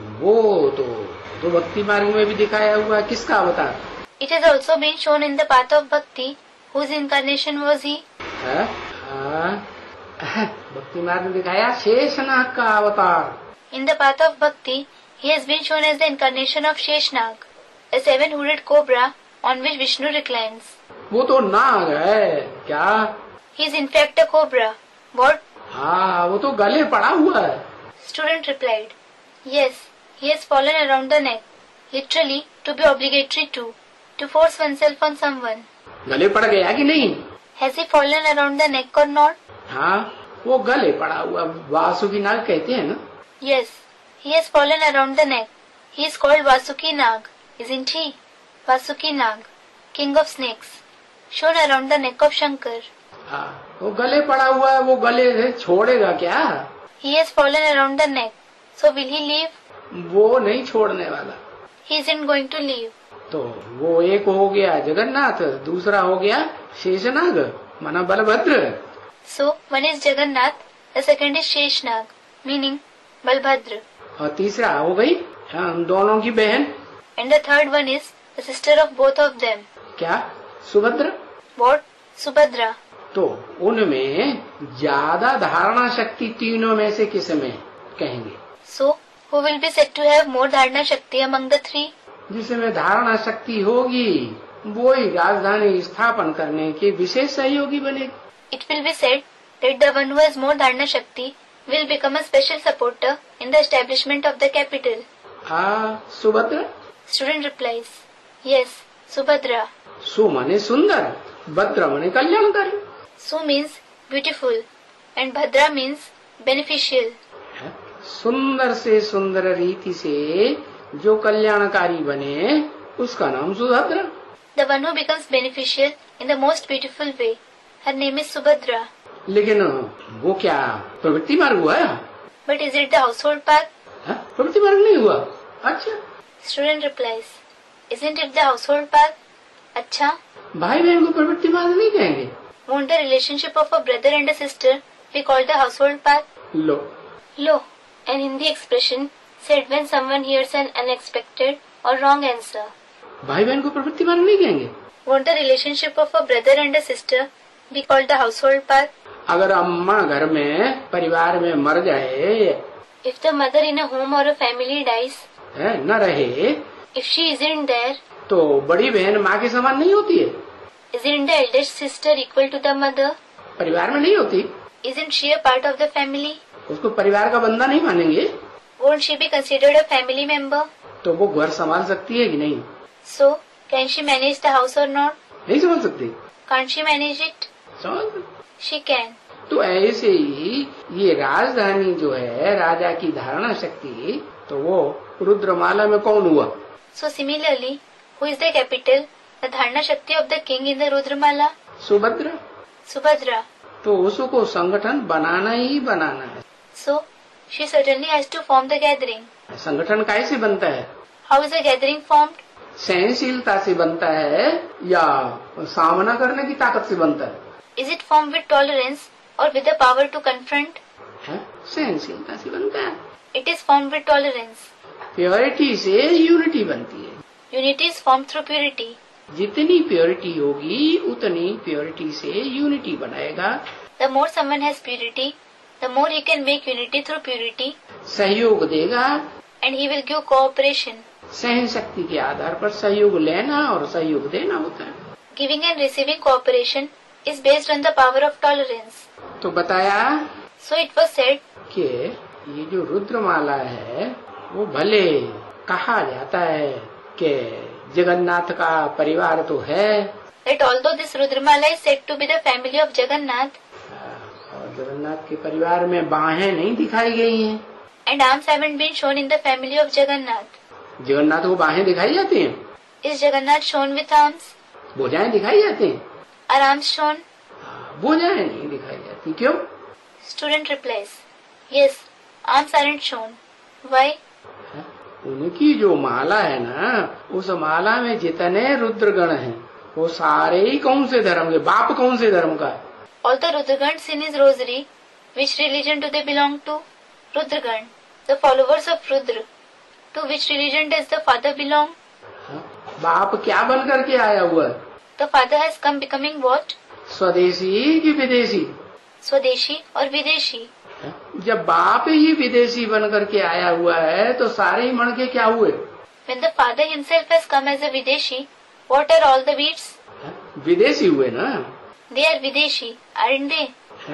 Speaker 1: वो तो तो भक्ति मार्ग में भी दिखाया हुआ है। किसका अवतार?
Speaker 2: It has also been shown in the path of bhakti. Whose incarnation was he?
Speaker 1: है? हाँ, भक्ति मार्ग में दिखाया शेषनाग का अवतार।
Speaker 2: In the path of bhakti, he has been shown as the incarnation of Sheshnag, a seven-hooded cobra on which Vishnu reclines.
Speaker 1: वो तो नाग है क्या?
Speaker 2: He is in fact a cobra. What?
Speaker 1: हाँ, वो तो गले पड़ा हुआ है।
Speaker 2: Student replied, yes, he has fallen around the neck, literally to be obligatory to, to force oneself on someone.
Speaker 1: गले पड़ गया कि नहीं?
Speaker 2: Has he fallen around the neck or not?
Speaker 1: हाँ, वो गले पड़ा हुआ, वासुकी नाग कहते हैं ना।
Speaker 2: Yes, he has fallen around the neck. He is called Vasuki Nag, isn't he? Vasuki Nag, king of snakes, shown around the neck of Shankar.
Speaker 1: हाँ, वो गले पड़ा हुआ है, वो गले से छोड़ेगा क्या?
Speaker 2: He has fallen around the neck, so will he leave?
Speaker 1: वो नहीं छोड़ने वाला।
Speaker 2: He isn't going to leave.
Speaker 1: तो वो एक हो गया जगन्नाथ, दूसरा हो गया शेषनाग माना Balabhadra.
Speaker 2: So one is Jagannath, the second is Sheshnag, meaning Balbhadra,
Speaker 1: और तीसरा हो गई हाँ, दोनों की बहन।
Speaker 2: and the third one is the sister of both of them.
Speaker 1: क्या? सुभद्रा।
Speaker 2: What? Subhadra.
Speaker 1: तो उनमें ज्यादा धारणा शक्ति तीनों में से किस में कहेंगे?
Speaker 2: So who will be said to have more dharana shakti among the three?
Speaker 1: जिसमें धारणा शक्ति होगी वो ही राजधानी स्थापन करने के विशेष सहयोगी बनेगी।
Speaker 2: It will be said that the one who has more dharana shakti will become a special supporter in the establishment of the capital.
Speaker 1: हाँ, Subhadra.
Speaker 2: Student replies, yes, Subhadra.
Speaker 1: सु माने सुंदर, भद्र माने कल्याणकारी।
Speaker 2: Su means beautiful and Bhadra means beneficial.
Speaker 1: सुंदर से सुंदर रीति से जो कल्याणकारी बने उसका नाम Subhadra.
Speaker 2: The one who becomes beneficial in the most beautiful way. Her name is Subhadra.
Speaker 1: लेकिन वो क्या प्रवृत्ति मार्ग हुआ?
Speaker 2: But is it the household path?
Speaker 1: है? प्रवृत्ति मार्ग नहीं हुआ। अच्छा।
Speaker 2: Student replies, isn't it the household path? अच्छा।
Speaker 1: भाई बहन को प्रवृत्ति मार्ग नहीं कहेंगे।
Speaker 2: Won't the relationship of a brother and a sister be called the household path?
Speaker 1: Low
Speaker 2: Lo, an Hindi expression said when someone hears an unexpected or wrong answer.
Speaker 1: भाई बहन को प्रवृत्ति मार्ग नहीं कहेंगे।
Speaker 2: Won't the relationship of a brother and a sister be called the household path?
Speaker 1: अगर अम्मा घर में परिवार में मर जाए,
Speaker 2: If the mother in a home or a family dies,
Speaker 1: है न रहे,
Speaker 2: if she isn't there,
Speaker 1: तो बड़ी बहन माँ के समान नहीं होती है।
Speaker 2: isn't the eldest sister equal to the mother?
Speaker 1: परिवार में नहीं होती,
Speaker 2: Isn't she a part of the family?
Speaker 1: उसको परिवार का बंदा नहीं मानेंगे।
Speaker 2: Won't she be considered a family member?
Speaker 1: तो वो घर संभाल सकती है कि नहीं?
Speaker 2: So, can she manage the house or not?
Speaker 1: नहीं समझ सकती।
Speaker 2: Can't she manage it?
Speaker 1: समझ।
Speaker 2: She can.
Speaker 1: तो ऐसे ही ये राजधानी जो है राजा की धारणा शक्ति, तो वो रुद्रमाला में कौन हुआ?
Speaker 2: So similarly, who is the capital The dharana shakti of the king in the Rudramala?
Speaker 1: Subhadra.
Speaker 2: Subhadra.
Speaker 1: तो उसको संगठन बनाना ही बनाना है।
Speaker 2: So, she certainly has to form the gathering.
Speaker 1: संगठन कैसे बनता है?
Speaker 2: How is a gathering formed?
Speaker 1: सहनशीलता से बनता है या सामना करने की ताकत से बनता है?
Speaker 2: Is it formed with tolerance or with the power to confront?
Speaker 1: है? सहनशीलता से बनता है।
Speaker 2: It is formed with tolerance.
Speaker 1: Purity से यूनिटी बनती है।
Speaker 2: Unity is formed through purity.
Speaker 1: जितनी प्योरिटी होगी उतनी प्योरिटी से यूनिटी बनाएगा।
Speaker 2: The more someone has purity, the more he can make unity through purity.
Speaker 1: सहयोग देगा।
Speaker 2: And he will give cooperation.
Speaker 1: सहन शक्ति के आधार पर सहयोग लेना और सहयोग देना होता है।
Speaker 2: Giving and receiving cooperation is based on the power of tolerance.
Speaker 1: तो बताया
Speaker 2: So it was said
Speaker 1: कि ये जो रुद्रमाला है वो भले कहा जाता है कि जगन्नाथ का परिवार तो है,
Speaker 2: that although this Rudramala is said to be the family of Jagannath,
Speaker 1: और जगन्नाथ के परिवार में बाहें नहीं दिखाई गई हैं।
Speaker 2: and arms haven't been shown in the family of Jagannath.
Speaker 1: Jagannath को बाहें दिखाई जाती हैं?
Speaker 2: Is Jagannath shown with arms?
Speaker 1: भुजाएं दिखाई जाती हैं?
Speaker 2: Are arms shown?
Speaker 1: भुजाएं नहीं दिखाई जाती, क्यों?
Speaker 2: Student replies, yes, arms aren't shown. Why?
Speaker 1: उनकी जो माला है ना, उस माला में जितने रुद्रगण हैं वो सारे ही कौन से धर्म के, बाप कौन से धर्म का है?
Speaker 2: All the Rudragans in his rosary, which religion do they belong to? Rudragan, the followers of Rudra. To which religion does the father belong?
Speaker 1: बाप क्या बन करके आया हुआ है?
Speaker 2: The father has come becoming what?
Speaker 1: स्वदेशी कि विदेशी?
Speaker 2: Swadeshi or Videshi?
Speaker 1: जब बाप ही विदेशी बन करके आया हुआ है तो सारे ही मण के क्या हुए?
Speaker 2: When the father himself has come as a Videshi, what are all the Veeds?
Speaker 1: विदेशी हुए ना?
Speaker 2: They are Videshi, aren't they?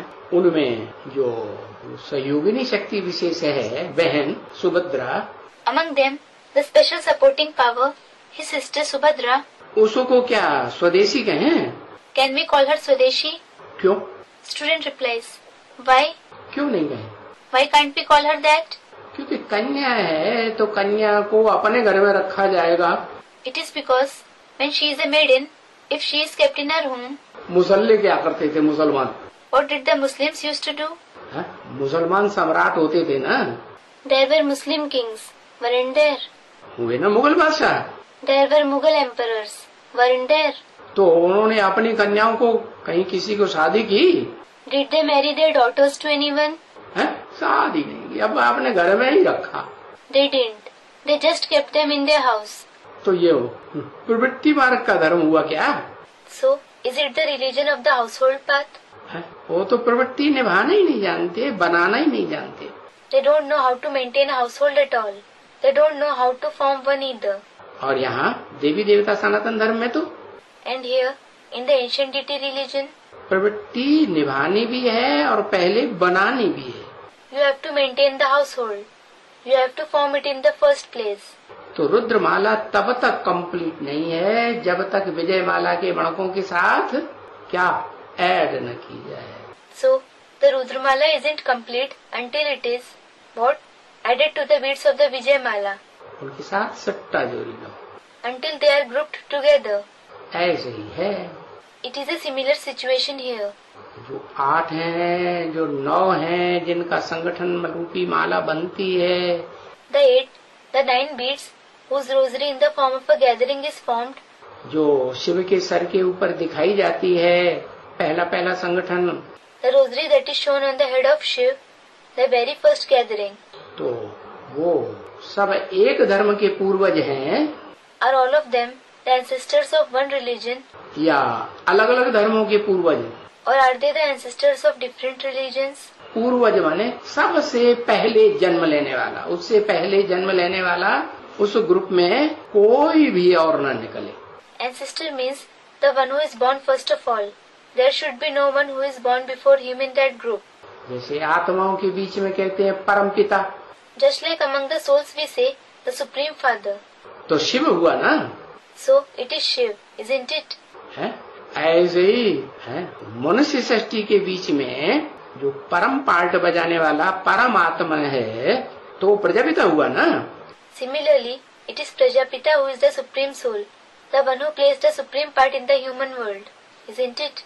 Speaker 1: उनमें जो सहयोगिनी शक्ति विशेष है बहन Subhadra,
Speaker 2: Among them, the special supporting power, his sister Subhadra.
Speaker 1: उसको क्या स्वदेशी कहें?
Speaker 2: Can we call her Swadeshi?
Speaker 1: क्यों?
Speaker 2: Student replies, why?
Speaker 1: क्यों नहीं कहें?
Speaker 2: Why can't we call her that?
Speaker 1: क्योंकि कन्या है तो कन्या को अपने घर में रखा जाएगा।
Speaker 2: It is because when she is a maiden, if she is kept in her home,
Speaker 1: मुसल्ले क्या करते थे मुसलमान?
Speaker 2: what did the Muslims used to do?
Speaker 1: है? मुसलमान सम्राट होते थे ना?
Speaker 2: There were Muslim kings, weren't there?
Speaker 1: हुए ना मुगल बादशाह?
Speaker 2: There were Mughal emperors, weren't there?
Speaker 1: तो उन्होंने अपनी कन्याओं को कहीं किसी को शादी की?
Speaker 2: Did they marry their daughters to anyone?
Speaker 1: है? शादी नहीं की, अब आपने घर में ही रखा।
Speaker 2: They didn't. They just kept them in their house.
Speaker 1: तो ये प्रवृत्ति मार्ग का धर्म हुआ क्या?
Speaker 2: So, is it the religion of the household path?
Speaker 1: है? वो तो प्रवृत्ति निभाना ही नहीं जानते, बनाना ही नहीं जानते।
Speaker 2: They don't know how to maintain a household at all. They don't know how to form one either.
Speaker 1: और यहाँ देवी देवता सनातन धर्म में तो
Speaker 2: And here, in the ancient deity religion,
Speaker 1: प्रवृत्ति निभानी भी है और पहले बनानी भी है।
Speaker 2: you have to maintain the household. You have to form it in the first place.
Speaker 1: तो रुद्रमाला तब तक कंप्लीट नहीं है जब तक विजय माला के मणकों के साथ क्या ऐड न की जाए।
Speaker 2: So, the Rudramala isn't complete until it is what? Added to the beads of the Vijay Mala.
Speaker 1: उनके साथ सट्टा जोड़ी लो।
Speaker 2: Until they are grouped together.
Speaker 1: ऐसे ही है।
Speaker 2: It is a similar situation here.
Speaker 1: जो आठ हैं, जो नौ हैं, जिनका संगठन रूपी माला बनती है,
Speaker 2: The eight, the nine beads, whose rosary in the form of a gathering is formed,
Speaker 1: जो शिव के सर के ऊपर दिखाई जाती है, पहला पहला संगठन,
Speaker 2: the rosary that is shown on the head of Shiv, the very first gathering,
Speaker 1: तो वो सब एक धर्म के पूर्वज हैं
Speaker 2: are all of them the ancestors of one religion,
Speaker 1: या अलग अलग धर्मों के पूर्वज?
Speaker 2: or are they the ancestors of different religions?
Speaker 1: पूर्वज माने सबसे पहले जन्म लेने वाला, उससे पहले जन्म लेने वाला उस ग्रुप में कोई भी और न निकले।
Speaker 2: Ancestor means the one who is born first of all. There should be no one who is born before him in that group.
Speaker 1: जैसे आत्माओं के बीच में कहते हैं परम पिता,
Speaker 2: Just like among the souls we say the Supreme Father.
Speaker 1: तो शिव हुआ ना?
Speaker 2: So it is Shiv, isn't it?
Speaker 1: है ऐसे ही है। मनुष्य सृष्टि के बीच में जो परम पार्ट बजाने वाला परम आत्मा है तो प्रजापिता हुआ ना?
Speaker 2: Similarly, it is Prajapita who is the Supreme Soul. the one who plays the supreme part in the human world, isn't it?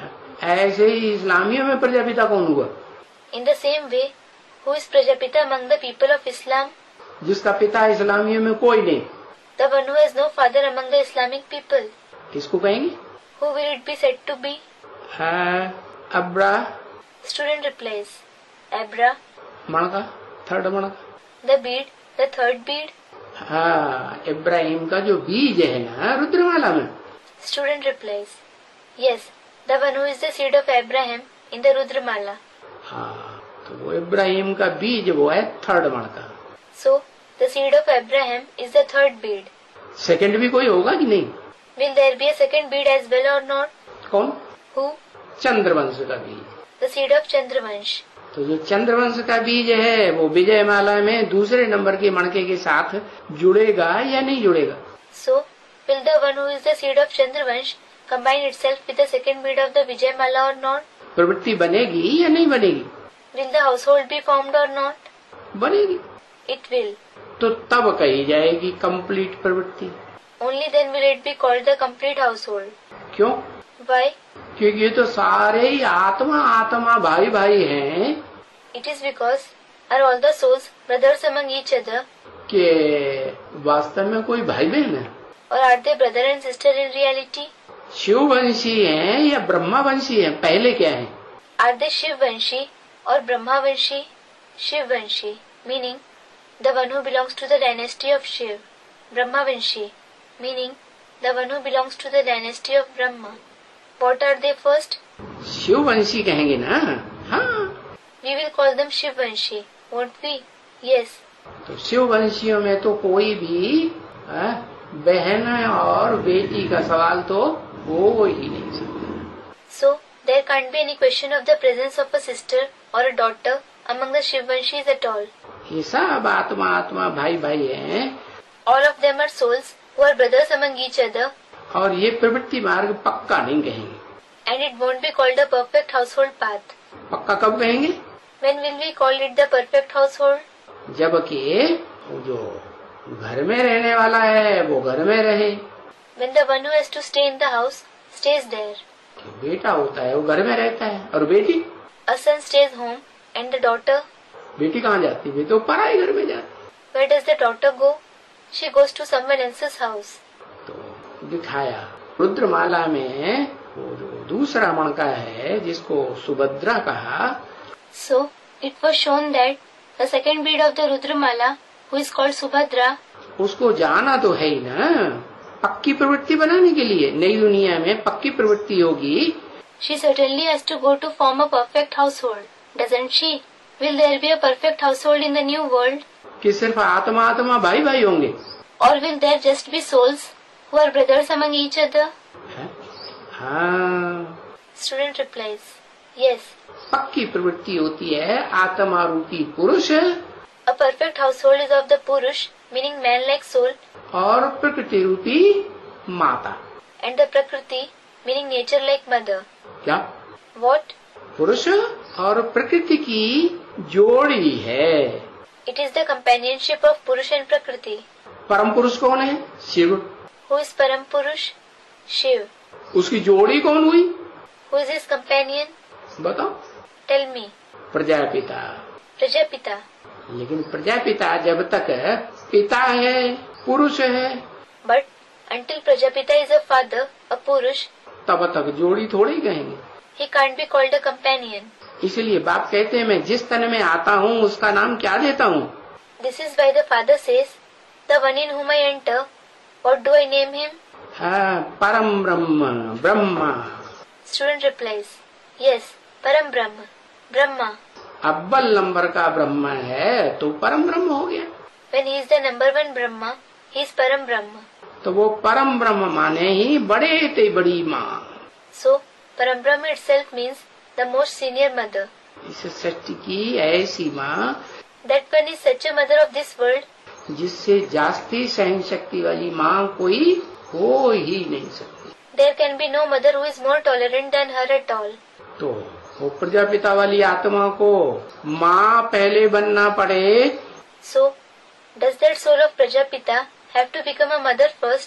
Speaker 1: ऐसे ही इस्लामियों में प्रजापिता कौन हुआ?
Speaker 2: In the same way, who is Prajapita among the people of Islam?
Speaker 1: जिसका पिता इस्लामियों में कोई नहीं।
Speaker 2: The one who has no father among the Islamic people.
Speaker 1: किसको कहेंगे?
Speaker 2: Who will it be said to be?
Speaker 1: हाँ, अब्रा।
Speaker 2: Student replies, Abra.
Speaker 1: मणका, third मणका।
Speaker 2: The bead, the third bead.
Speaker 1: हाँ, इब्राहिम का जो बीज है ना रुद्रमाला में।
Speaker 2: Student replies, yes, the one who is the seed of Abraham in the Rudramala.
Speaker 1: हाँ, तो वो इब्राहिम का बीज वो है थर्ड मणका।
Speaker 2: So, the seed of Abraham is the third bead.
Speaker 1: Second भी कोई होगा कि नहीं?
Speaker 2: Will there be a second bead as well or not?
Speaker 1: कौन?
Speaker 2: Who?
Speaker 1: चंद्रवंश का बीज।
Speaker 2: The seed of Chandravansh.
Speaker 1: तो जो चंद्रवंश का बीज है वो विजय माला में दूसरे नंबर के मणके के साथ जुड़ेगा या नहीं जुड़ेगा?
Speaker 2: So, will the one who is the seed of Chandravansh combine itself with the second bead of the Vijay Mala or not?
Speaker 1: प्रवृत्ति बनेगी या नहीं बनेगी?
Speaker 2: Will the household be formed or not?
Speaker 1: बनेगी।
Speaker 2: It will.
Speaker 1: तो तब कही जाएगी कंप्लीट प्रवृत्ति।
Speaker 2: Only then will it be called the complete household.
Speaker 1: क्यों?
Speaker 2: Why?
Speaker 1: क्योंकि ये तो सारे ही आत्मा आत्मा भाई भाई हैं।
Speaker 2: It is because are all the souls brothers among each other?
Speaker 1: कि वास्तव में कोई भाई बहन है?
Speaker 2: Or are they brother and sister in reality?
Speaker 1: शिववंशी हैं या ब्रह्मावंशी हैं? पहले क्या है?
Speaker 2: Are they Shivvanshi or Brahmavanshi? Shivvanshi, meaning the one who belongs to the dynasty of Shiv. Brahmavanshi, meaning the one who belongs to the dynasty of Brahma. What are they first?
Speaker 1: शिववंशी कहेंगे ना? हाँ।
Speaker 2: We will call them Shivvanshi, won't we? Yes.
Speaker 1: तो शिववंशियों में तो कोई भी आ, बहन और बेटी का सवाल तो हो ही नहीं सकता।
Speaker 2: So there can't be any question of the presence of a sister or a daughter among the Shivvanshis at all.
Speaker 1: ये सब आत्मा आत्मा भाई भाई हैं।
Speaker 2: All of them are souls who are brothers among each other.
Speaker 1: और ये प्रवृत्ति मार्ग पक्का नहीं कहेंगे।
Speaker 2: And it won't be called a perfect household path.
Speaker 1: पक्का कब कहेंगे?
Speaker 2: When will we call it the perfect household?
Speaker 1: जबकि जो घर में रहने वाला है वो घर में रहे।
Speaker 2: When the one who has to stay in the house stays there.
Speaker 1: बेटा होता है वो घर में रहता है और बेटी?
Speaker 2: A son stays home and the daughter?
Speaker 1: बेटी कहाँ जाती है? तो पराए घर में जाती।
Speaker 2: Where does the daughter go? She goes to someone else's house.
Speaker 1: तो दिखाया रुद्रमाला में वो जो दूसरा मणका है जिसको सुभद्रा कहा।
Speaker 2: So it was shown that the second bead of the Rudramala, who is called Subhadra,
Speaker 1: उसको जाना तो है ही ना पक्की प्रवृत्ति बनाने के लिए। नई दुनिया में पक्की प्रवृत्ति होगी।
Speaker 2: she certainly has to go to form a perfect household, doesn't she? Will there be a perfect household in the new world?
Speaker 1: कि सिर्फ आत्मा आत्मा भाई भाई होंगे?
Speaker 2: Or will there just be souls who are brothers among each other?
Speaker 1: हाँ।
Speaker 2: Student replies, yes.
Speaker 1: पक्की प्रवृत्ति होती है आत्मा रूपी पुरुष।
Speaker 2: A perfect household is of the Purush, meaning man-like soul.
Speaker 1: और प्रकृति रूपी माता।
Speaker 2: And the Prakriti, meaning nature-like mother.
Speaker 1: क्या?
Speaker 2: What?
Speaker 1: पुरुष और प्रकृति की जोड़ी है।
Speaker 2: It is the companionship of Purush and Prakriti.
Speaker 1: परम पुरुष कौन है? Shiv.
Speaker 2: Who is Param Purush? Shiv.
Speaker 1: उसकी जोड़ी कौन हुई?
Speaker 2: Who is his companion?
Speaker 1: बताओ।
Speaker 2: Tell me.
Speaker 1: प्रजापिता।
Speaker 2: Prajapita.
Speaker 1: लेकिन प्रजापिता जब तक पिता है पुरुष है,
Speaker 2: But until Prajapita is a father, a Purush,
Speaker 1: तब तक जोड़ी थोड़ी कहेंगे।
Speaker 2: he can't be called a companion.
Speaker 1: इसलिए बाप कहते हैं मैं जिस तन में आता हूँ उसका नाम क्या देता हूँ?
Speaker 2: This is why the father says, the one in whom I enter, what do I name him?
Speaker 1: हाँ, Param Brahm Brahma.
Speaker 2: Student replies, yes, Param Brahma, Brahma.
Speaker 1: अव्वल नंबर का ब्रह्म है तो परम ब्रह्म हो गया।
Speaker 2: When he is the number one Brahma, he is Param Brahma.
Speaker 1: तो वो परम ब्रह्म माने ही बड़े ते बड़ी माँ।
Speaker 2: So, Param Brahma itself means the most senior mother.
Speaker 1: इस सृष्टि की ऐसी माँ
Speaker 2: That one is such a mother of this world,
Speaker 1: जिससे जास्ती सहन शक्ति वाली माँ कोई हो ही नहीं सकती।
Speaker 2: there can be no mother who is more tolerant than her at all.
Speaker 1: तो वो प्रजापिता वाली आत्मा को माँ पहले बनना पड़े।
Speaker 2: So, does that soul of Prajapita have to become a mother first?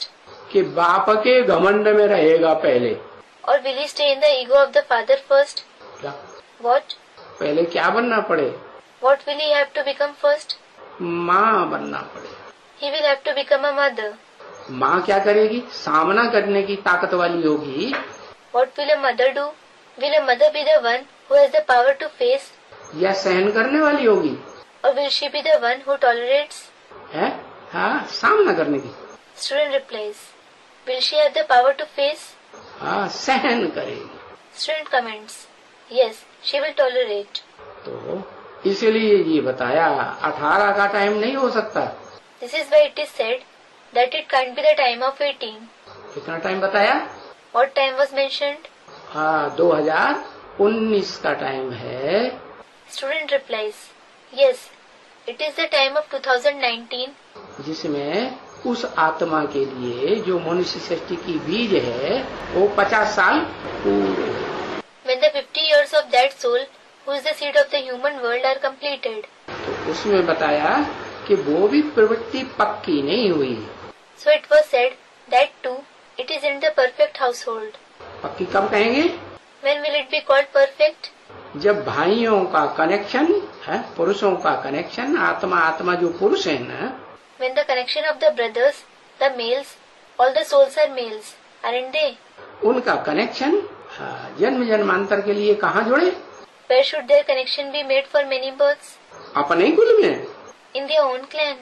Speaker 1: कि बाप के घमंड में रहेगा पहले।
Speaker 2: Or will he stay in the ego of the father first?
Speaker 1: क्या?
Speaker 2: What?
Speaker 1: पहले क्या बनना पड़े?
Speaker 2: What will he have to become first?
Speaker 1: माँ बनना पड़े।
Speaker 2: He will have to become a mother.
Speaker 1: माँ क्या करेगी? सामना करने की ताकत वाली होगी।
Speaker 2: What will a mother do? Will a mother be the one who has the power to face?
Speaker 1: या सहन करने वाली होगी?
Speaker 2: Or will she be the one who tolerates?
Speaker 1: है? हाँ, सामना करने की।
Speaker 2: Student replies, will she have the power to face?
Speaker 1: हाँ, सहन करेगी।
Speaker 2: Student comments, yes, she will tolerate.
Speaker 1: तो इसीलिए ये बताया अठारह का टाइम नहीं हो सकता।
Speaker 2: This is why it is said that it can't be the time of eighteen.
Speaker 1: कितना टाइम बताया?
Speaker 2: What time was mentioned?
Speaker 1: हाँ, दो हज़ार उन्नीस का टाइम है।
Speaker 2: Student replies, yes, it is the time of two thousand nineteen.
Speaker 1: जिसमें उस आत्मा के लिए जो मनुष्य सृष्टि की बीज है वो पचास साल पूरे।
Speaker 2: When the fifty years of that soul, who is the seed of the human world, are completed.
Speaker 1: तो उसमें बताया कि वो भी प्रवृत्ति पक्की नहीं हुई।
Speaker 2: So it was said that too, it is in the perfect household.
Speaker 1: पक्की कब कहेंगे?
Speaker 2: When will it be called perfect?
Speaker 1: जब भाइयों का कनेक्शन है, पुरुषों का कनेक्शन, आत्मा आत्मा जो पुरुष है ना,
Speaker 2: When the connection of the brothers, the males, all the souls are males, aren't they?
Speaker 1: उनका कनेक्शन जन्म जन्मांतर के लिए कहाँ जुड़े?
Speaker 2: Where should their connection be made for many births?
Speaker 1: अपने कुल में।
Speaker 2: In their own clan.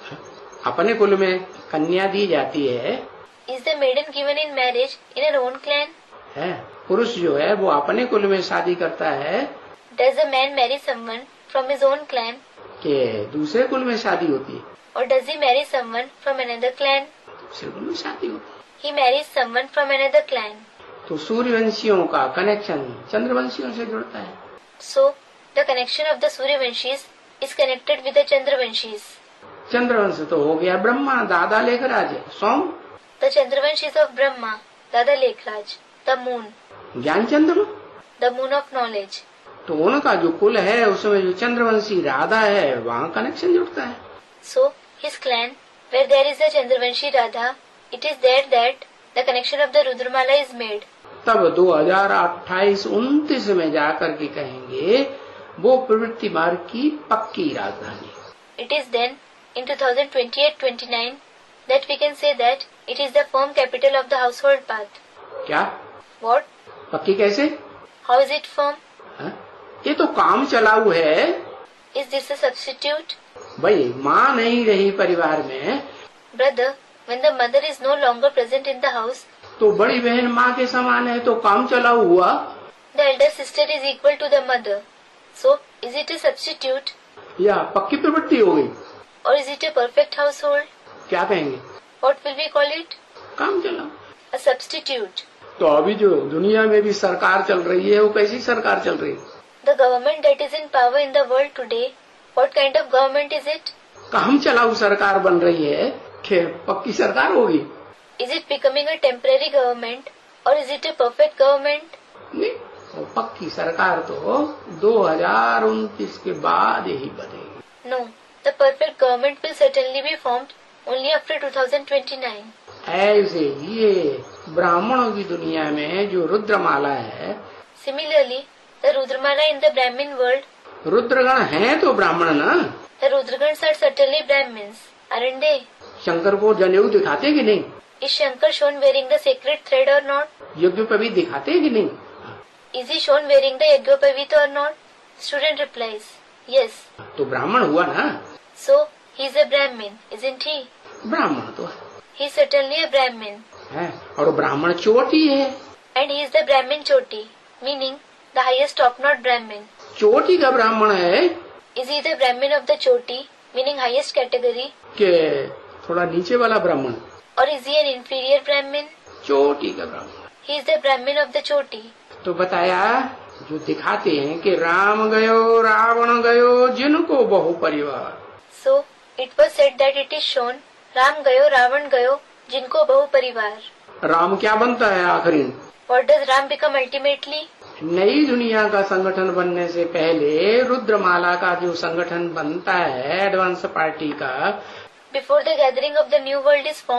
Speaker 1: अपने कुल में कन्या दी जाती है।
Speaker 2: Is the maiden given in marriage in her own clan?
Speaker 1: है, पुरुष जो है वो अपने कुल में शादी करता है।
Speaker 2: Does a man marry someone from his own clan?
Speaker 1: कि दूसरे कुल में शादी होती है।
Speaker 2: Or does he marry someone from another clan?
Speaker 1: दूसरे कुल में शादी होती है।
Speaker 2: He marries someone from another clan.
Speaker 1: तो सूर्यवंशियों का कनेक्शन चंद्रवंशियों से जुड़ता है।
Speaker 2: So the connection of the Suryavanshis is connected with the Chandravanshis.
Speaker 1: Chandravansh तो हो गया ब्रह्मा, दादा लेखराज, सोम।
Speaker 2: The Chandravanshis of Brahma, Dada Lekhraj, the moon.
Speaker 1: ज्ञान चंद्र,
Speaker 2: the moon of knowledge.
Speaker 1: तो उनका जो कुल है उसमें जो चंद्रवंशी राधा है वहाँ कनेक्शन जुड़ता है।
Speaker 2: So his clan, where there is a Chandravanshi Radha, it is there that the connection of the Rudramala is made.
Speaker 1: तब दो हज़ार अट्ठाईस उनतीस में जाकर के कहेंगे वो प्रवृत्ति मार्ग की पक्की राजधानी।
Speaker 2: It is then in twenty twenty-eight twenty-nine that we can say that it is the firm capital of the household path.
Speaker 1: क्या?
Speaker 2: What?
Speaker 1: पक्की कैसे?
Speaker 2: How is it firm?
Speaker 1: हा? ये तो काम चलाऊ है।
Speaker 2: Is this a substitute?
Speaker 1: भाई माँ नहीं रही परिवार में।
Speaker 2: Brother, when the mother is no longer present in the house,
Speaker 1: तो बड़ी बहन माँ के समान है तो काम चलाऊ हुआ।
Speaker 2: The elder sister is equal to the mother. So, is it a substitute?
Speaker 1: या पक्की प्रवृत्ति हो गई?
Speaker 2: Or is it a perfect household?
Speaker 1: क्या कहेंगे?
Speaker 2: What will we call it?
Speaker 1: काम चलाऊ।
Speaker 2: A substitute.
Speaker 1: तो अभी जो दुनिया में भी सरकार चल रही है वो कैसी सरकार चल रही है?
Speaker 2: The government that is in power in the world today, what kind of government is it?
Speaker 1: काम चलाऊ सरकार बन रही है कि पक्की सरकार होगी?
Speaker 2: Is it becoming a temporary government or is it a perfect government?
Speaker 1: नहीं, वो पक्की सरकार तो दो हज़ार उनतीस के बाद ही बनेगी।
Speaker 2: No, the perfect government will certainly be formed only after twenty twenty-nine.
Speaker 1: ऐसे ये ब्राह्मणों की दुनिया में जो रुद्रमाला है,
Speaker 2: Similarly, the Rudramala in the Brahmin world,
Speaker 1: Rudragana हैं तो ब्राह्मण ना।
Speaker 2: the Rudragans are certainly Brahmins, aren't they?
Speaker 1: Shankar को जनेऊ दिखाते कि नहीं?
Speaker 2: Is Shankar shown wearing the sacred thread or not?
Speaker 1: यज्ञोपवीत दिखाते कि नहीं?
Speaker 2: Is he shown wearing the Yajnopavita or not? Student replies, yes.
Speaker 1: तो ब्राह्मण हुआ ना।
Speaker 2: So, he is a Brahmin, isn't he?
Speaker 1: ब्राह्मण तो है,
Speaker 2: He is certainly a Brahmin.
Speaker 1: है और ब्राह्मण चोटी है।
Speaker 2: And he is the Brahmin Choti, meaning the highest top-knot Brahmin.
Speaker 1: चोटी का ब्राह्मण है
Speaker 2: Is he the Brahmin of the Choti, meaning highest category?
Speaker 1: कि थोड़ा नीचे वाला ब्राह्मण?
Speaker 2: Or is he an inferior Brahmin?
Speaker 1: चोटी का ब्राह्मण।
Speaker 2: He is the Brahmin of the Choti.
Speaker 1: तो बताया जो दिखाते हैं कि राम गयो रावण गयो जिनको बहु परिवार।
Speaker 2: So, it was said that it is shown, Ram gayo, Ravan gayo, jinko bahu parivar.
Speaker 1: Ram क्या बनता है आखिरी?
Speaker 2: What does Ram become ultimately?
Speaker 1: नई दुनिया का संगठन बनने से पहले रुद्रमाला का जो संगठन बनता है एडवांस पार्टी का,
Speaker 2: Before the gathering of the new world is formed,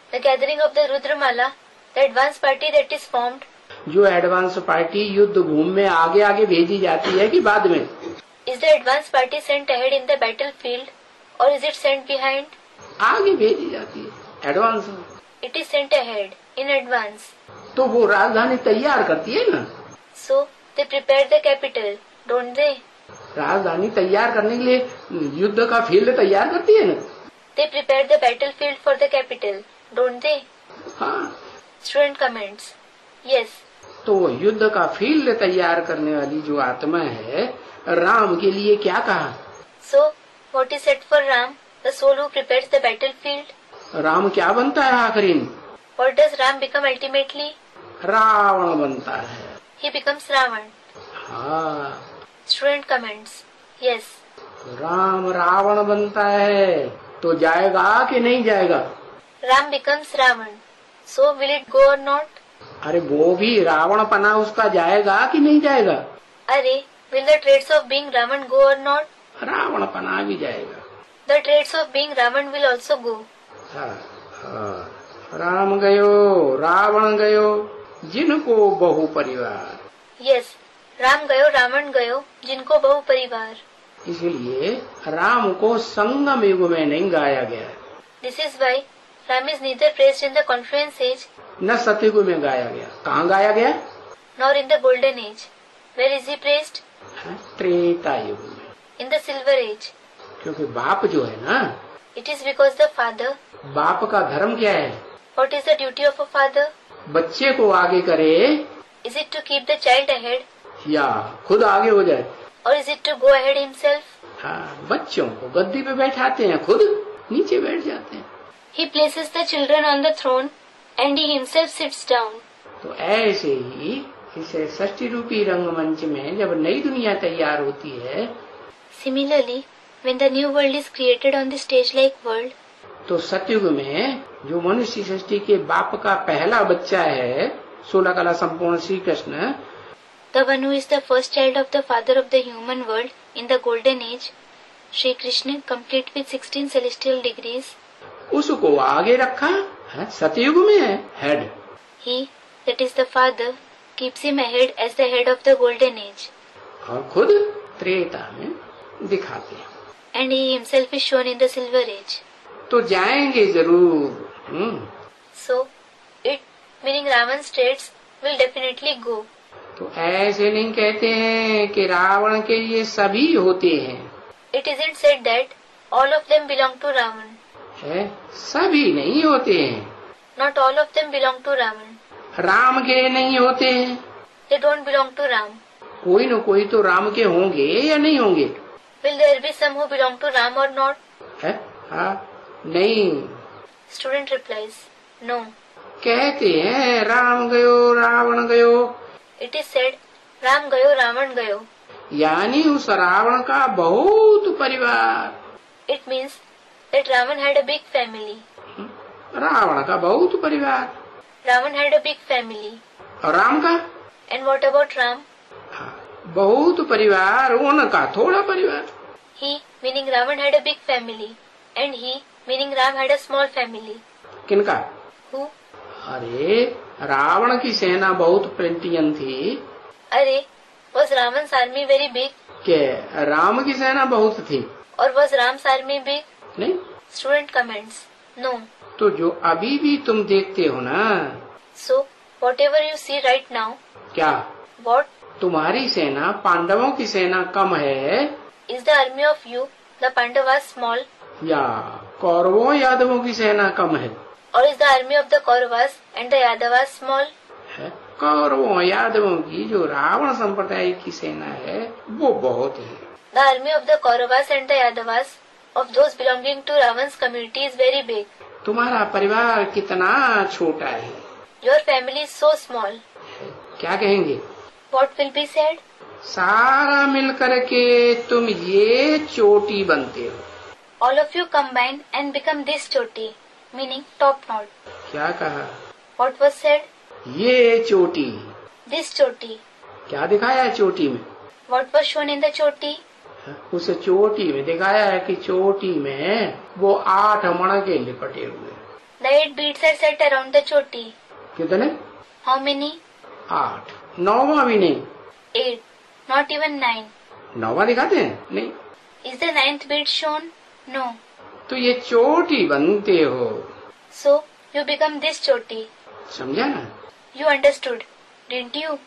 Speaker 2: The gathering of the Rudramala, the advance party that is formed,
Speaker 1: जो एडवांस पार्टी युद्ध भूमि में आगे आगे भेजी जाती है कि बाद में?
Speaker 2: is the advance party sent ahead in the battlefield or is it sent behind?
Speaker 1: आगे भेजी जाती है, advance.
Speaker 2: It is sent ahead, in advance.
Speaker 1: तो वो राजधानी तैयार करती है ना।
Speaker 2: So they prepare the capital, don't they?
Speaker 1: राजधानी तैयार करने के लिए युद्ध का फील्ड तैयार करती है ना।
Speaker 2: They prepare the battlefield for the capital, don't they?
Speaker 1: हाँ।
Speaker 2: Student comments, yes.
Speaker 1: तो वो युद्ध का फील्ड तैयार करने वाली जो आत्मा है, राम के लिए क्या कहा?
Speaker 2: So what is said for Ram, the soul who prepares the battlefield?
Speaker 1: Ram क्या बनता है आखिरी में?
Speaker 2: What does Ram become ultimately?
Speaker 1: Ravan बनता है।
Speaker 2: He becomes Ravan.
Speaker 1: हाँ।
Speaker 2: Student comments, yes.
Speaker 1: Ram Ravan बनता है तो जाएगा कि नहीं जाएगा?
Speaker 2: Ram becomes Ravan. So will it go or not?
Speaker 1: अरे वो भी रावण पना उसका जाएगा कि नहीं जाएगा?
Speaker 2: अरे, will the traits of being Ravan go or not?
Speaker 1: Ravan पना भी जाएगा।
Speaker 2: The traits of being Ravan will also go.
Speaker 1: हाँ, हाँ। राम गयो रावण गयो जिनको बहु परिवार।
Speaker 2: Yes, राम गयो रावण गयो जिनको बहु परिवार।
Speaker 1: इसलिए राम को संगम युग में नहीं गाया गया।
Speaker 2: This is why Ram is neither praised in the confluence age,
Speaker 1: न सतयुग में गाया गया। कहाँ गाया गया?
Speaker 2: nor in the golden age. Where is he praised?
Speaker 1: Treta युग में।
Speaker 2: In the silver age.
Speaker 1: क्योंकि बाप जो है ना,
Speaker 2: It is because the father.
Speaker 1: बाप का धर्म क्या है?
Speaker 2: What is the duty of a father?
Speaker 1: बच्चे को आगे करे
Speaker 2: Is it to keep the child ahead,
Speaker 1: या खुद आगे हो जाए?
Speaker 2: or is it to go ahead himself?
Speaker 1: हाँ, बच्चों को गद्दी पे बैठाते हैं, खुद नीचे बैठ जाते हैं।
Speaker 2: He places the children on the throne and he himself sits down.
Speaker 1: तो ऐसे ही इसे षष्ठी रूपी रंगमंच में जब नई दुनिया तैयार होती है,
Speaker 2: Similarly, when the new world is created on the stage-like world,
Speaker 1: तो सतयुग में जो मनुष्य सृष्टि के बाप का पहला बच्चा है, सोलह कला संपूर्ण Shri Krishna,
Speaker 2: the one who is the first child of the father of the human world in the golden age, Shri Krishna, complete with sixteen celestial degrees,
Speaker 1: उसको आगे रखा है, सतयुग में है head.
Speaker 2: he, that is the father, keeps him ahead as the head of the golden age,
Speaker 1: और खुद त्रेता में दिखाते हैं।
Speaker 2: and he himself is shown in the silver age.
Speaker 1: तो जाएंगे जरूर। हम्म।
Speaker 2: So, it, meaning Ravan's traits, will definitely go.
Speaker 1: तो ऐसे नहीं कहते हैं कि रावण के ये सभी होते हैं।
Speaker 2: It isn't said that all of them belong to Ravan.
Speaker 1: है, सभी नहीं होते हैं।
Speaker 2: Not all of them belong to Ravan.
Speaker 1: Ram के नहीं होते हैं।
Speaker 2: They don't belong to Ram.
Speaker 1: कोई न कोई तो राम के होंगे या नहीं होंगे?
Speaker 2: Will there be some who belong to Ram or not?
Speaker 1: है, हाँ, नहीं।
Speaker 2: Student replies, no.
Speaker 1: कहते हैं राम गयो रावण गयो।
Speaker 2: It is said, Ram gayo, Ravan gayo.
Speaker 1: यानी उस रावण का बहुत परिवार।
Speaker 2: It means that Ravan had a big family.
Speaker 1: Ravan का बहुत परिवार।
Speaker 2: Ravan had a big family.
Speaker 1: और राम का?
Speaker 2: And what about Ram?
Speaker 1: बहुत परिवार, उनका थोड़ा परिवार।
Speaker 2: He, meaning Ravan, had a big family. And he, meaning Ram, had a small family.
Speaker 1: किनका?
Speaker 2: Who?
Speaker 1: अरे रावण की सेना बहुत प्रिंटियन थी।
Speaker 2: अरे, was Ravan's army very big?
Speaker 1: के राम की सेना बहुत थी।
Speaker 2: Or was Ram's army big?
Speaker 1: नहीं।
Speaker 2: Student comments, no.
Speaker 1: तो जो अभी भी तुम देखते हो ना,
Speaker 2: So, whatever you see right now,
Speaker 1: क्या
Speaker 2: what
Speaker 1: तुम्हारी सेना पांडवों की सेना कम है,
Speaker 2: is the army of you, the Pandavas, small,
Speaker 1: या कौरवों यादवों की सेना कम है?
Speaker 2: or is the army of the Kauravas and the Yadavas small?
Speaker 1: है, कौरवों यादवों की जो रावण संप्रदाय की सेना है वो बहुत है।
Speaker 2: The army of the Kauravas and the Yadavas of those belonging to Ravan's community is very big.
Speaker 1: तुम्हारा परिवार कितना छोटा है।
Speaker 2: Your family is so small.
Speaker 1: क्या कहेंगे?
Speaker 2: What will be said?
Speaker 1: सारा मिलकर के तुम ये चोटी बनते हो।
Speaker 2: All of you combine and become this choti, meaning top knot.
Speaker 1: क्या कहा?
Speaker 2: What was said?
Speaker 1: ये चोटी।
Speaker 2: This choti.
Speaker 1: क्या दिखाया है चोटी में?
Speaker 2: What was shown in the choti?
Speaker 1: उस चोटी में दिखाया है कि चोटी में वो आठ मणके लिपटे हुए।
Speaker 2: The eight beads are set around the choti.
Speaker 1: कितने?
Speaker 2: How many?
Speaker 1: आठ। नौवा भी नहीं।
Speaker 2: Eight. Not even nine.
Speaker 1: नौवा दिखाते हैं? नहीं।
Speaker 2: Is the ninth bead shown? No.
Speaker 1: तो ये चोटी बनते हो।
Speaker 2: So you become this choti.
Speaker 1: समझा ना?
Speaker 2: You understood, didn't you?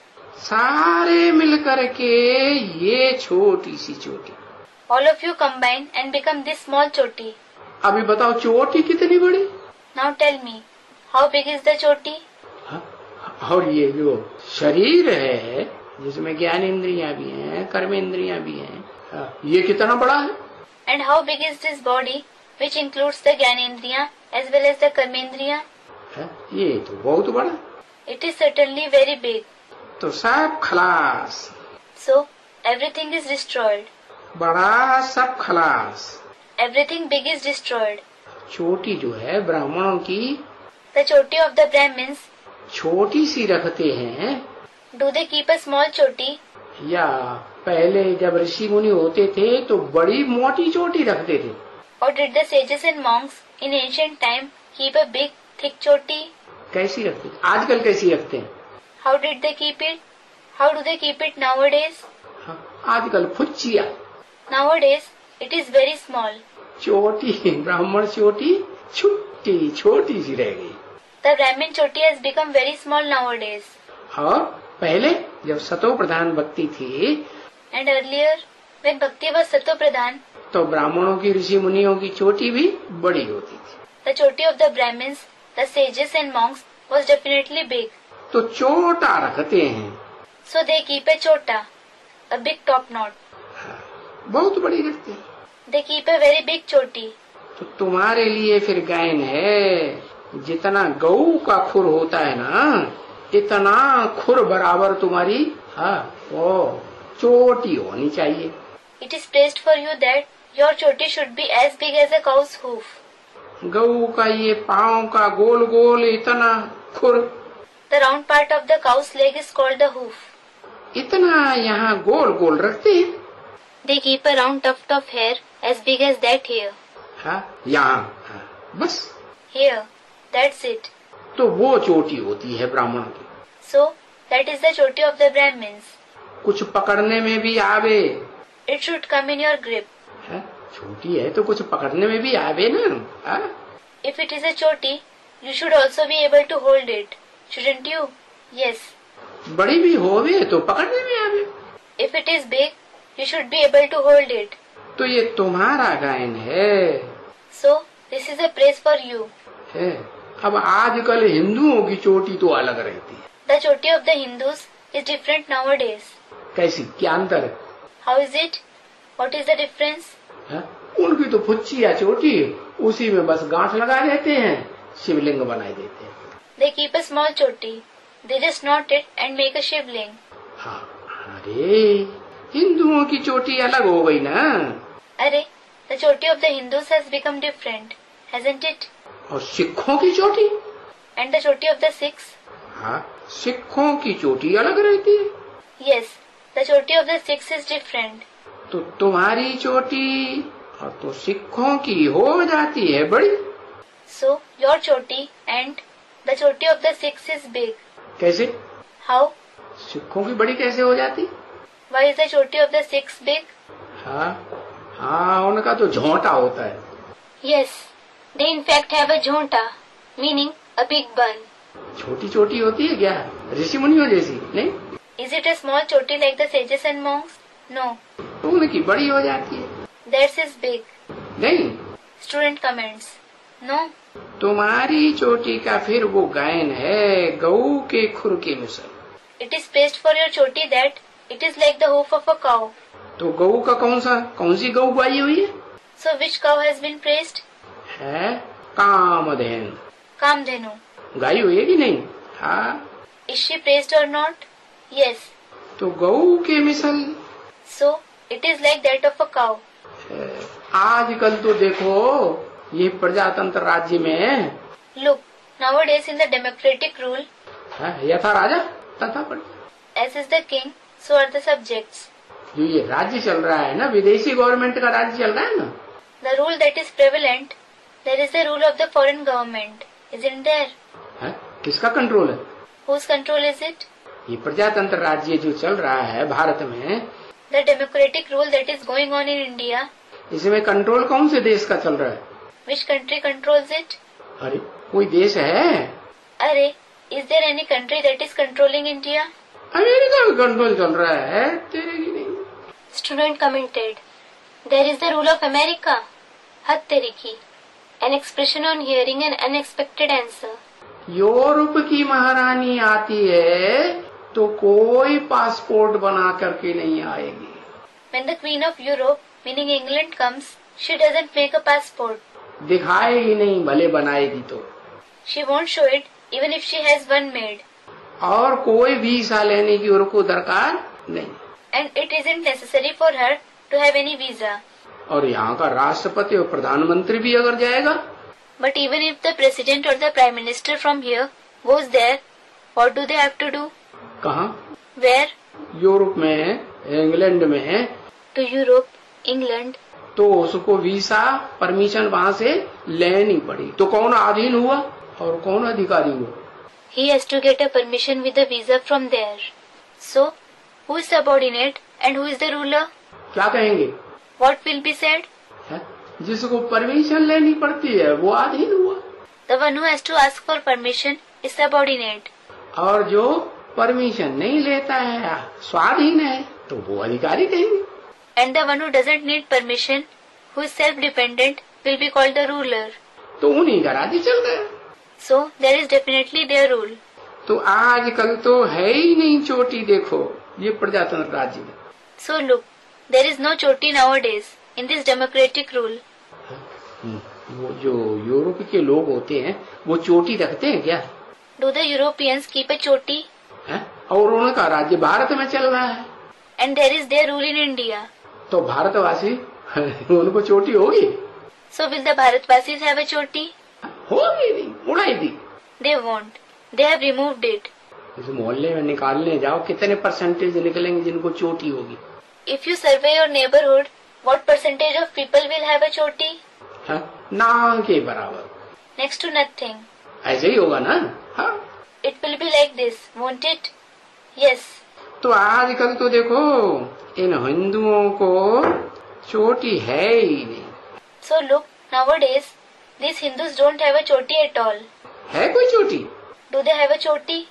Speaker 1: सारे मिलकर के ये छोटी सी चोटी।
Speaker 2: All of you combine and become this small choti.
Speaker 1: अभी बताओ चोटी कितनी बड़ी?
Speaker 2: Now tell me, how big is the choti?
Speaker 1: हाँ? और ये जो शरीर है जिसमें ज्ञान इंद्रियां भी हैं, कर्म इंद्रियां भी हैं, हाँ, ये कितना बड़ा है?
Speaker 2: And how big is this body, which includes the Gyanendriya as well as the Karmendriya?
Speaker 1: हाँ, ये तो बहुत बड़ा।
Speaker 2: It is certainly very big.
Speaker 1: तो सब खलास।
Speaker 2: So everything is destroyed.
Speaker 1: बड़ा सब खलास।
Speaker 2: Everything big is destroyed.
Speaker 1: छोटी जो है ब्राह्मणों की,
Speaker 2: The choti of the Brahmins,
Speaker 1: छोटी सी रखते हैं
Speaker 2: do they keep a small choti?
Speaker 1: या पहले जब ऋषि मुनि होते थे तो बड़ी मोटी चोटी रखते थे?
Speaker 2: Or did the sages and monks in ancient time keep a big thick choti?
Speaker 1: कैसी रखते थे? आजकल कैसी रखते हैं?
Speaker 2: How did they keep it? How do they keep it nowadays?
Speaker 1: हाँ, आजकल फुच्चिया।
Speaker 2: Nowadays it is very small.
Speaker 1: चोटी ब्राह्मण चोटी छोटी छोटी सी रह गई।
Speaker 2: The Brahmin choti has become very small nowadays.
Speaker 1: और पहले जब सतो प्रधान भक्ति थी,
Speaker 2: And earlier, when bhakti was sato pradhan,
Speaker 1: तो ब्राह्मणों की ऋषि मुनियों की चोटी भी बड़ी होती थी।
Speaker 2: the choti of the Brahmins, the sages and monks was definitely big.
Speaker 1: तो चोटा रखते हैं।
Speaker 2: So they keep a chota, a big top knot.
Speaker 1: बहुत बड़ी रखते हैं।
Speaker 2: They keep a very big choti.
Speaker 1: तो तुम्हारे लिए फिर गायन है, जितना गऊ का खुर होता है ना, इतना खुर बराबर तुम्हारी हाँ वो चोटी होनी चाहिए।
Speaker 2: It is praised for you that your choti should be as big as a cow's hoof.
Speaker 1: गऊ का ये पाँव का गोल गोल इतना खुर,
Speaker 2: The round part of the cow's leg is called the hoof.
Speaker 1: इतना यहाँ गोल गोल रखते हैं।
Speaker 2: They keep a round tuft of hair as big as that here.
Speaker 1: हाँ यहाँ हाँ, बस।
Speaker 2: Here, that's it.
Speaker 1: तो वो चोटी होती है ब्राह्मण की।
Speaker 2: So that is the choti of the Brahmins.
Speaker 1: कुछ पकड़ने में भी आवे।
Speaker 2: It should come in your grip.
Speaker 1: है? छोटी है तो कुछ पकड़ने में भी आवे ना। है?
Speaker 2: If it is a choti, you should also be able to hold it, shouldn't you? Yes.
Speaker 1: बड़ी भी होवे तो पकड़ने में आवे।
Speaker 2: If it is big, you should be able to hold it.
Speaker 1: तो ये तुम्हारा गायन है।
Speaker 2: So this is a praise for you.
Speaker 1: है? अब आजकल हिंदुओं की चोटी तो अलग रहती है।
Speaker 2: The choti of the Hindus is different nowadays.
Speaker 1: कैसी? क्या अंतर है?
Speaker 2: How is it? What is the difference?
Speaker 1: है? उनकी तो फुच्चिया चोटी, उसी में बस गांठ लगा देते हैं, शिवलिंग बनाई देते हैं।
Speaker 2: They keep a small choti. They just knot it and make a shivling.
Speaker 1: हाँ, अरे हिंदुओं की चोटी अलग हो गई ना।
Speaker 2: अरे, the choti of the Hindus has become different, hasn't it?
Speaker 1: और सिखों की चोटी?
Speaker 2: And the choti of the Sikhs?
Speaker 1: हाँ, सिखों की चोटी अलग रहती है।
Speaker 2: Yes, the choti of the Sikhs is different.
Speaker 1: तो तुम्हारी चोटी और तो सिखों की हो जाती है बड़ी।
Speaker 2: So your choti and the choti of the Sikhs is big.
Speaker 1: कैसे?
Speaker 2: How?
Speaker 1: सिखों की बड़ी कैसे हो जाती?
Speaker 2: Why is the choti of the Sikhs big?
Speaker 1: हाँ हाँ, उनका तो झोंटा होता है।
Speaker 2: Yes, they in fact have a jhonta, meaning a big bun.
Speaker 1: छोटी छोटी होती है क्या? ऋषि मुनियों जैसी नहीं?
Speaker 2: Is it a small choti like the sages and monks? No.
Speaker 1: तो उनकी बड़ी हो जाती है।
Speaker 2: Theirs is big.
Speaker 1: नहीं।
Speaker 2: Student comments. No.
Speaker 1: तुम्हारी चोटी का फिर वो गायन है गऊ के खुर के मिसल।
Speaker 2: It is praised for your choti that it is like the hoof of a cow.
Speaker 1: तो गऊ का कौन सा कौन सी गऊ गाई हुई है?
Speaker 2: So which cow has been praised?
Speaker 1: है कामधेनु।
Speaker 2: Kamdhenu.
Speaker 1: गाई हुई है कि नहीं? हाँ।
Speaker 2: Is she praised or not? Yes.
Speaker 1: तो गऊ के मिसल।
Speaker 2: So it is like that of a cow.
Speaker 1: आजकल तो देखो ये प्रजातंत्र राज्य में।
Speaker 2: Look, nowadays in the democratic rule,
Speaker 1: यथा राजा तथा प्रजा।
Speaker 2: as is the king, so are the subjects.
Speaker 1: जो ये राज्य चल रहा है ना, विदेशी गवर्नमेंट का राज्य चल रहा है ना।
Speaker 2: The rule that is prevalent, there is the rule of the foreign government. Isn't there?
Speaker 1: है? किसका कंट्रोल है?
Speaker 2: Whose control is it?
Speaker 1: ये प्रजातंत्र राज्य जो चल रहा है भारत में,
Speaker 2: The democratic rule that is going on in India.
Speaker 1: इसमें कंट्रोल कौन से देश का चल रहा है?
Speaker 2: Which country controls it?
Speaker 1: अरे कोई देश है?
Speaker 2: अरे, is there any country that is controlling India?
Speaker 1: America का कंट्रोल चल रहा है, तेरे की नहीं।
Speaker 2: Student commented, there is the rule of America. हद तेरी की. An expression on hearing an unexpected answer.
Speaker 1: Europe की महारानी आती है तो कोई पासपोर्ट बना करके नहीं आएगी।
Speaker 2: When the Queen of Europe, meaning England, comes, she doesn't make a passport.
Speaker 1: दिखाएगी नहीं, भले बनाएगी तो।
Speaker 2: She won't show it, even if she has one made.
Speaker 1: और कोई वीजा लेने की उनको दरकार नहीं।
Speaker 2: And it isn't necessary for her to have any visa.
Speaker 1: और यहाँ का राष्ट्रपति और प्रधानमंत्री भी अगर जाएगा,
Speaker 2: But even if the president or the prime minister from here goes there, what do they have to do?
Speaker 1: कहाँ?
Speaker 2: Where?
Speaker 1: यूरोप में, इंग्लैंड में।
Speaker 2: To Europe, England.
Speaker 1: तो उसको वीजा परमिशन वहाँ से लेनी पड़ी। तो कौन अधीन हुआ और कौन अधिकारी हुआ?
Speaker 2: He has to get a permission with a visa from there. So, who is subordinate and who is the ruler?
Speaker 1: क्या कहेंगे?
Speaker 2: What will be said?
Speaker 1: है? जिसको परमिशन लेनी पड़ती है वो अधीन हुआ,
Speaker 2: The one who has to ask for permission is subordinate.
Speaker 1: और जो परमिशन नहीं लेता है, स्वाधीन है, तो वो अधिकारी कहेंगे।
Speaker 2: And the one who doesn't need permission, who is self-dependent, will be called the ruler.
Speaker 1: तो उन्हीं का राज्य चल रहा है।
Speaker 2: So, there is definitely their rule.
Speaker 1: तो आजकल तो है ही नहीं चोटी, देखो ये प्रजातंत्र राज्य में।
Speaker 2: So look, there is no choti nowadays in this democratic rule.
Speaker 1: वो जो यूरोप के लोग होते हैं वो चोटी रखते हैं क्या?
Speaker 2: Do the Europeans keep a choti?
Speaker 1: है? और उनका राज्य भारत में चल रहा है,
Speaker 2: And there is their rule in India.
Speaker 1: तो भारतवासी उनको चोटी होगी?
Speaker 2: So will the Bharatvasis have a choti?
Speaker 1: होगी नहीं, उड़ाई दी।
Speaker 2: They won't. They have removed it.
Speaker 1: इस मोहल्ले में निकालने जाओ, कितने परसेंटेज निकलेंगे जिनको चोटी होगी?
Speaker 2: If you survey your neighborhood, what percentage of people will have a choti?
Speaker 1: है? ना के बराबर।
Speaker 2: Next to nothing.
Speaker 1: ऐसे ही होगा ना? हाँ।
Speaker 2: It will be like this, won't it? Yes.
Speaker 1: तो आजकल तो देखो इन हिंदुओं को चोटी है ही नहीं।
Speaker 2: So look, nowadays, these Hindus don't have a choti at all.
Speaker 1: है कोई चोटी?
Speaker 2: Do they have a choti?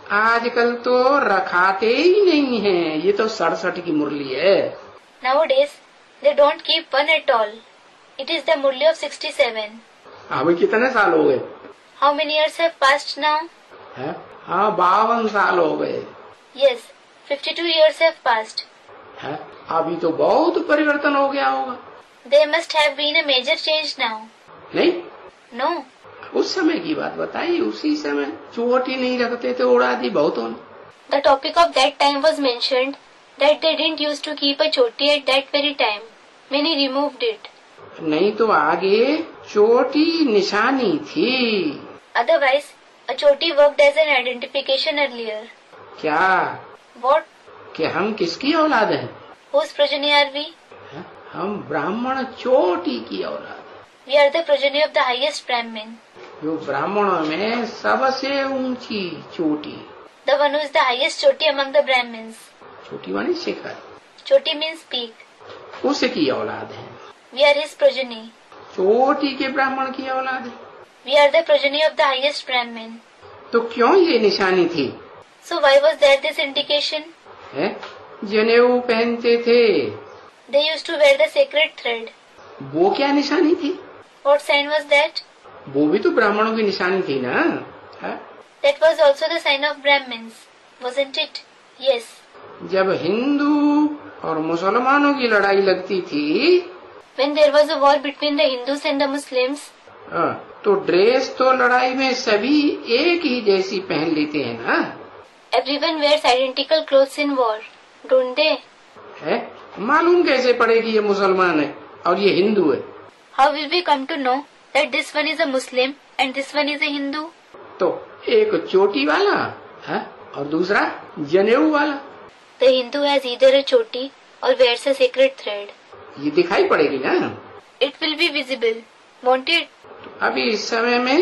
Speaker 1: आजकल तो रखाते ही नहीं है, ये तो सड़सठ की मुरली है।
Speaker 2: Nowadays, they don't keep one at all. It is the Murli of sixty-seven.
Speaker 1: अभी कितने साल हो गए?
Speaker 2: How many years have passed now?
Speaker 1: है? हाँ, बावन साल हो गए।
Speaker 2: Yes, fifty-two years have passed.
Speaker 1: है? अभी तो बहुत परिवर्तन हो गया होगा।
Speaker 2: There must have been a major change now.
Speaker 1: नहीं?
Speaker 2: No.
Speaker 1: उस समय की बात बताइए, उसी समय चोटी नहीं रखते थे, उड़ा दी बहुतों ने।
Speaker 2: The topic of that time was mentioned that they didn't used to keep a choti at that very time. Many removed it.
Speaker 1: नहीं तो आगे चोटी निशानी थी।
Speaker 2: Otherwise, a choti worked as an identification earlier.
Speaker 1: क्या?
Speaker 2: What?
Speaker 1: कि हम किसकी औलाद हैं?
Speaker 2: Whose progeny are we?
Speaker 1: है? हम ब्राह्मण चोटी की औलाद हैं।
Speaker 2: We are the progeny of the highest Brahmin.
Speaker 1: जो ब्राह्मणों में सबसे ऊंची चोटी।
Speaker 2: The one who is the highest choti among the Brahmins.
Speaker 1: चोटी माने शिखर।
Speaker 2: Choti means peak.
Speaker 1: उसकी औलाद है।
Speaker 2: We are his progeny.
Speaker 1: चोटी के ब्राह्मण की औलाद है।
Speaker 2: We are the progeny of the highest Brahmin.
Speaker 1: तो क्यों ये निशानी थी?
Speaker 2: So why was there this indication?
Speaker 1: है? जनेऊ पहनते थे।
Speaker 2: They used to wear the sacred thread.
Speaker 1: वो क्या निशानी थी?
Speaker 2: What sign was that?
Speaker 1: वो भी तो ब्राह्मणों की निशानी थी ना? है?
Speaker 2: That was also the sign of Brahmins, wasn't it? Yes.
Speaker 1: जब हिंदू और मुसलमानों की लड़ाई लगती थी,
Speaker 2: When there was a war between the Hindus and the Muslims,
Speaker 1: आ, तो ड्रेस तो लड़ाई में सभी एक ही जैसी पहन लेते हैं ना?
Speaker 2: everyone wears identical clothes in war, don't they?
Speaker 1: है? मालूम कैसे पड़ेगी ये मुसलमान है और ये हिंदू है?
Speaker 2: How will we come to know that this one is a Muslim and this one is a Hindu?
Speaker 1: तो एक चोटी वाला है और दूसरा जनेऊ वाला।
Speaker 2: The Hindu has either a choti or wears a sacred thread.
Speaker 1: ये दिखाई पड़ेगी ना?
Speaker 2: It will be visible, won't it?
Speaker 1: अभी इस समय में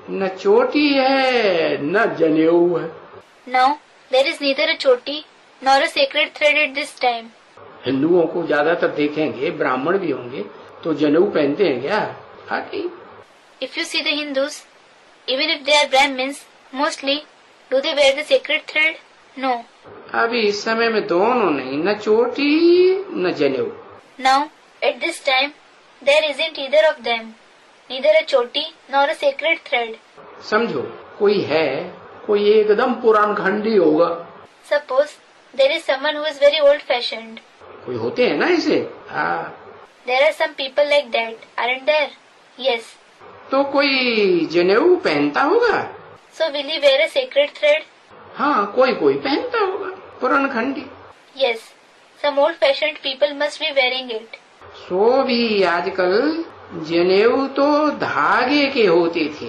Speaker 1: न चोटी है न जनेऊ है।
Speaker 2: Now there is neither a choti nor a sacred thread at this time.
Speaker 1: हिंदुओं को ज्यादातर देखेंगे, ब्राह्मण भी होंगे तो जनेऊ पहनते हैं क्या? हाँ नहीं।
Speaker 2: If you see the Hindus, even if they are Brahmins, mostly, do they wear the sacred thread? No.
Speaker 1: अभी इस समय में दोनों नहीं, न चोटी न जनेऊ।
Speaker 2: Now at this time there isn't either of them, neither a choti nor a sacred thread.
Speaker 1: समझो कोई है, कोई एकदम पुरान खंडी होगा।
Speaker 2: Suppose there is someone who is very old-fashioned.
Speaker 1: कोई होते हैं ना ऐसे। हाँ।
Speaker 2: There are some people like that, aren't there? Yes.
Speaker 1: तो कोई जनेऊ पहनता होगा।
Speaker 2: So will he wear a sacred thread?
Speaker 1: हाँ, कोई कोई पहनता होगा, पुरान खंडी।
Speaker 2: Yes. Some old-fashioned people must be wearing it.
Speaker 1: सो भी आजकल जनेऊ तो धागे के होते थे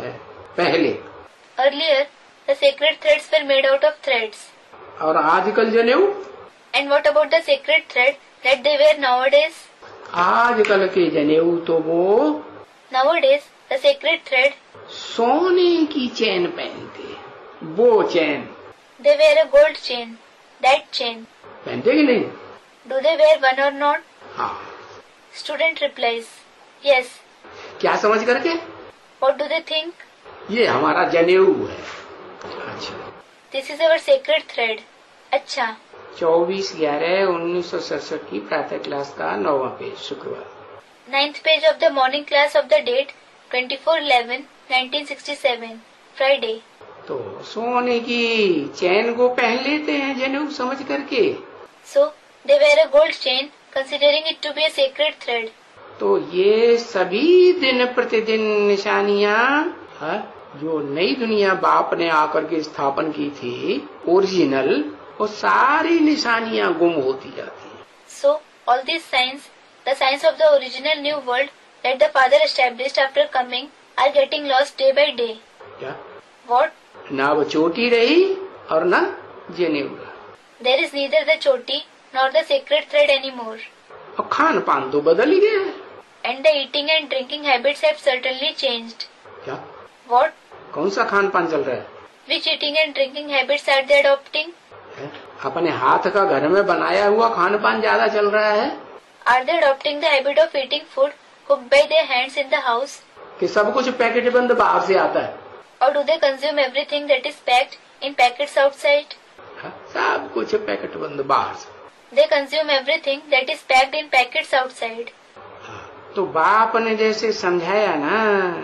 Speaker 1: पहले।
Speaker 2: Earlier, the sacred threads were made out of threads.
Speaker 1: और आजकल जनेऊ?
Speaker 2: And what about the sacred thread that they wear nowadays?
Speaker 1: आजकल के जनेऊ तो वो
Speaker 2: Nowadays, the sacred thread,
Speaker 1: सोने की चैन पहनते, वो चैन।
Speaker 2: they wear a gold chain. That chain.
Speaker 1: पहनते कि नहीं?
Speaker 2: Do they wear one or not?
Speaker 1: हाँ।
Speaker 2: Student replies, yes.
Speaker 1: क्या समझ करके?
Speaker 2: What do they think?
Speaker 1: ये हमारा जनेऊ है। अच्छा।
Speaker 2: This is our sacred thread. अच्छा।
Speaker 1: चौबीस ग्यारह उन्नीस सौ सड़सठ की प्रातः क्लास का नौवां पेज, शुक्रवार।
Speaker 2: Ninth page of the morning class of the date twenty-four eleven nineteen sixty-seven, Friday.
Speaker 1: तो सोने की चैन को पहन लेते हैं जनेऊ समझ करके।
Speaker 2: So they wear a gold chain, considering it to be a sacred thread.
Speaker 1: तो ये सभी दिन प्रतिदिन निशानियाँ जो नई दुनिया बाप ने आकर के स्थापन की थी, ओरिजिनल, वो सारी निशानियाँ गुम होती जाती हैं।
Speaker 2: So all these signs, the signs of the original new world that the father established after coming, are getting lost day by day.
Speaker 1: क्या?
Speaker 2: What?
Speaker 1: ना वो चोटी रही और ना जनेऊ रहा।
Speaker 2: There is neither the choti nor the sacred thread anymore.
Speaker 1: और खान पान तो बदल ही गया है।
Speaker 2: And the eating and drinking habits have certainly changed.
Speaker 1: क्या?
Speaker 2: What?
Speaker 1: कौन सा खान पान चल रहा है?
Speaker 2: Which eating and drinking habits are they adopting?
Speaker 1: है? अपने हाथ का घर में बनाया हुआ खान पान ज्यादा चल रहा है
Speaker 2: Are they adopting the habit of eating food cooked by their hands in the house?
Speaker 1: कि सब कुछ पैकेट बंद बाहर से आता है?
Speaker 2: Or do they consume everything that is packed in packets outside?
Speaker 1: है? सब कुछ पैकेट बंद बाहर से।
Speaker 2: They consume everything that is packed in packets outside.
Speaker 1: तो बाप ने जैसे समझाया ना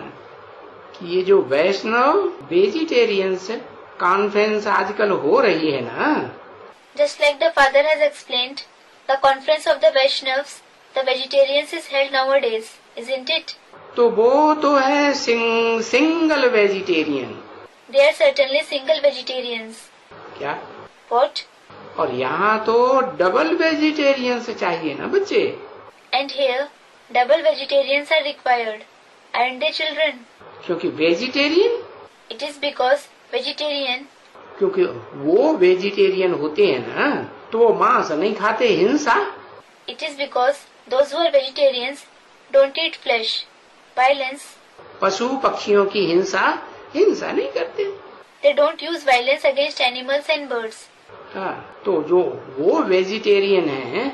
Speaker 1: कि ये जो वैष्णव वेजिटेरियंस कॉन्फ्रेंस आजकल हो रही है ना,
Speaker 2: Just like the father has explained, the conference of the Vaishnavas, the vegetarians is held nowadays, isn't it?
Speaker 1: तो वो तो है sing, single vegetarian.
Speaker 2: They are certainly single vegetarians.
Speaker 1: क्या?
Speaker 2: What?
Speaker 1: और यहाँ तो डबल वेजिटेरियंस चाहिए ना बच्चे।
Speaker 2: And here, double vegetarians are required. Aren't they children?
Speaker 1: क्योंकि vegetarian,
Speaker 2: It is because vegetarian,
Speaker 1: क्योंकि वो वेजिटेरियन होते हैं ना तो वो मांस नहीं खाते, हिंसा।
Speaker 2: it is because those who are vegetarians don't eat flesh, violence.
Speaker 1: पशु पक्षियों की हिंसा हिंसा नहीं करते।
Speaker 2: They don't use violence against animals and birds.
Speaker 1: हाँ, तो जो वो वेजिटेरियन है,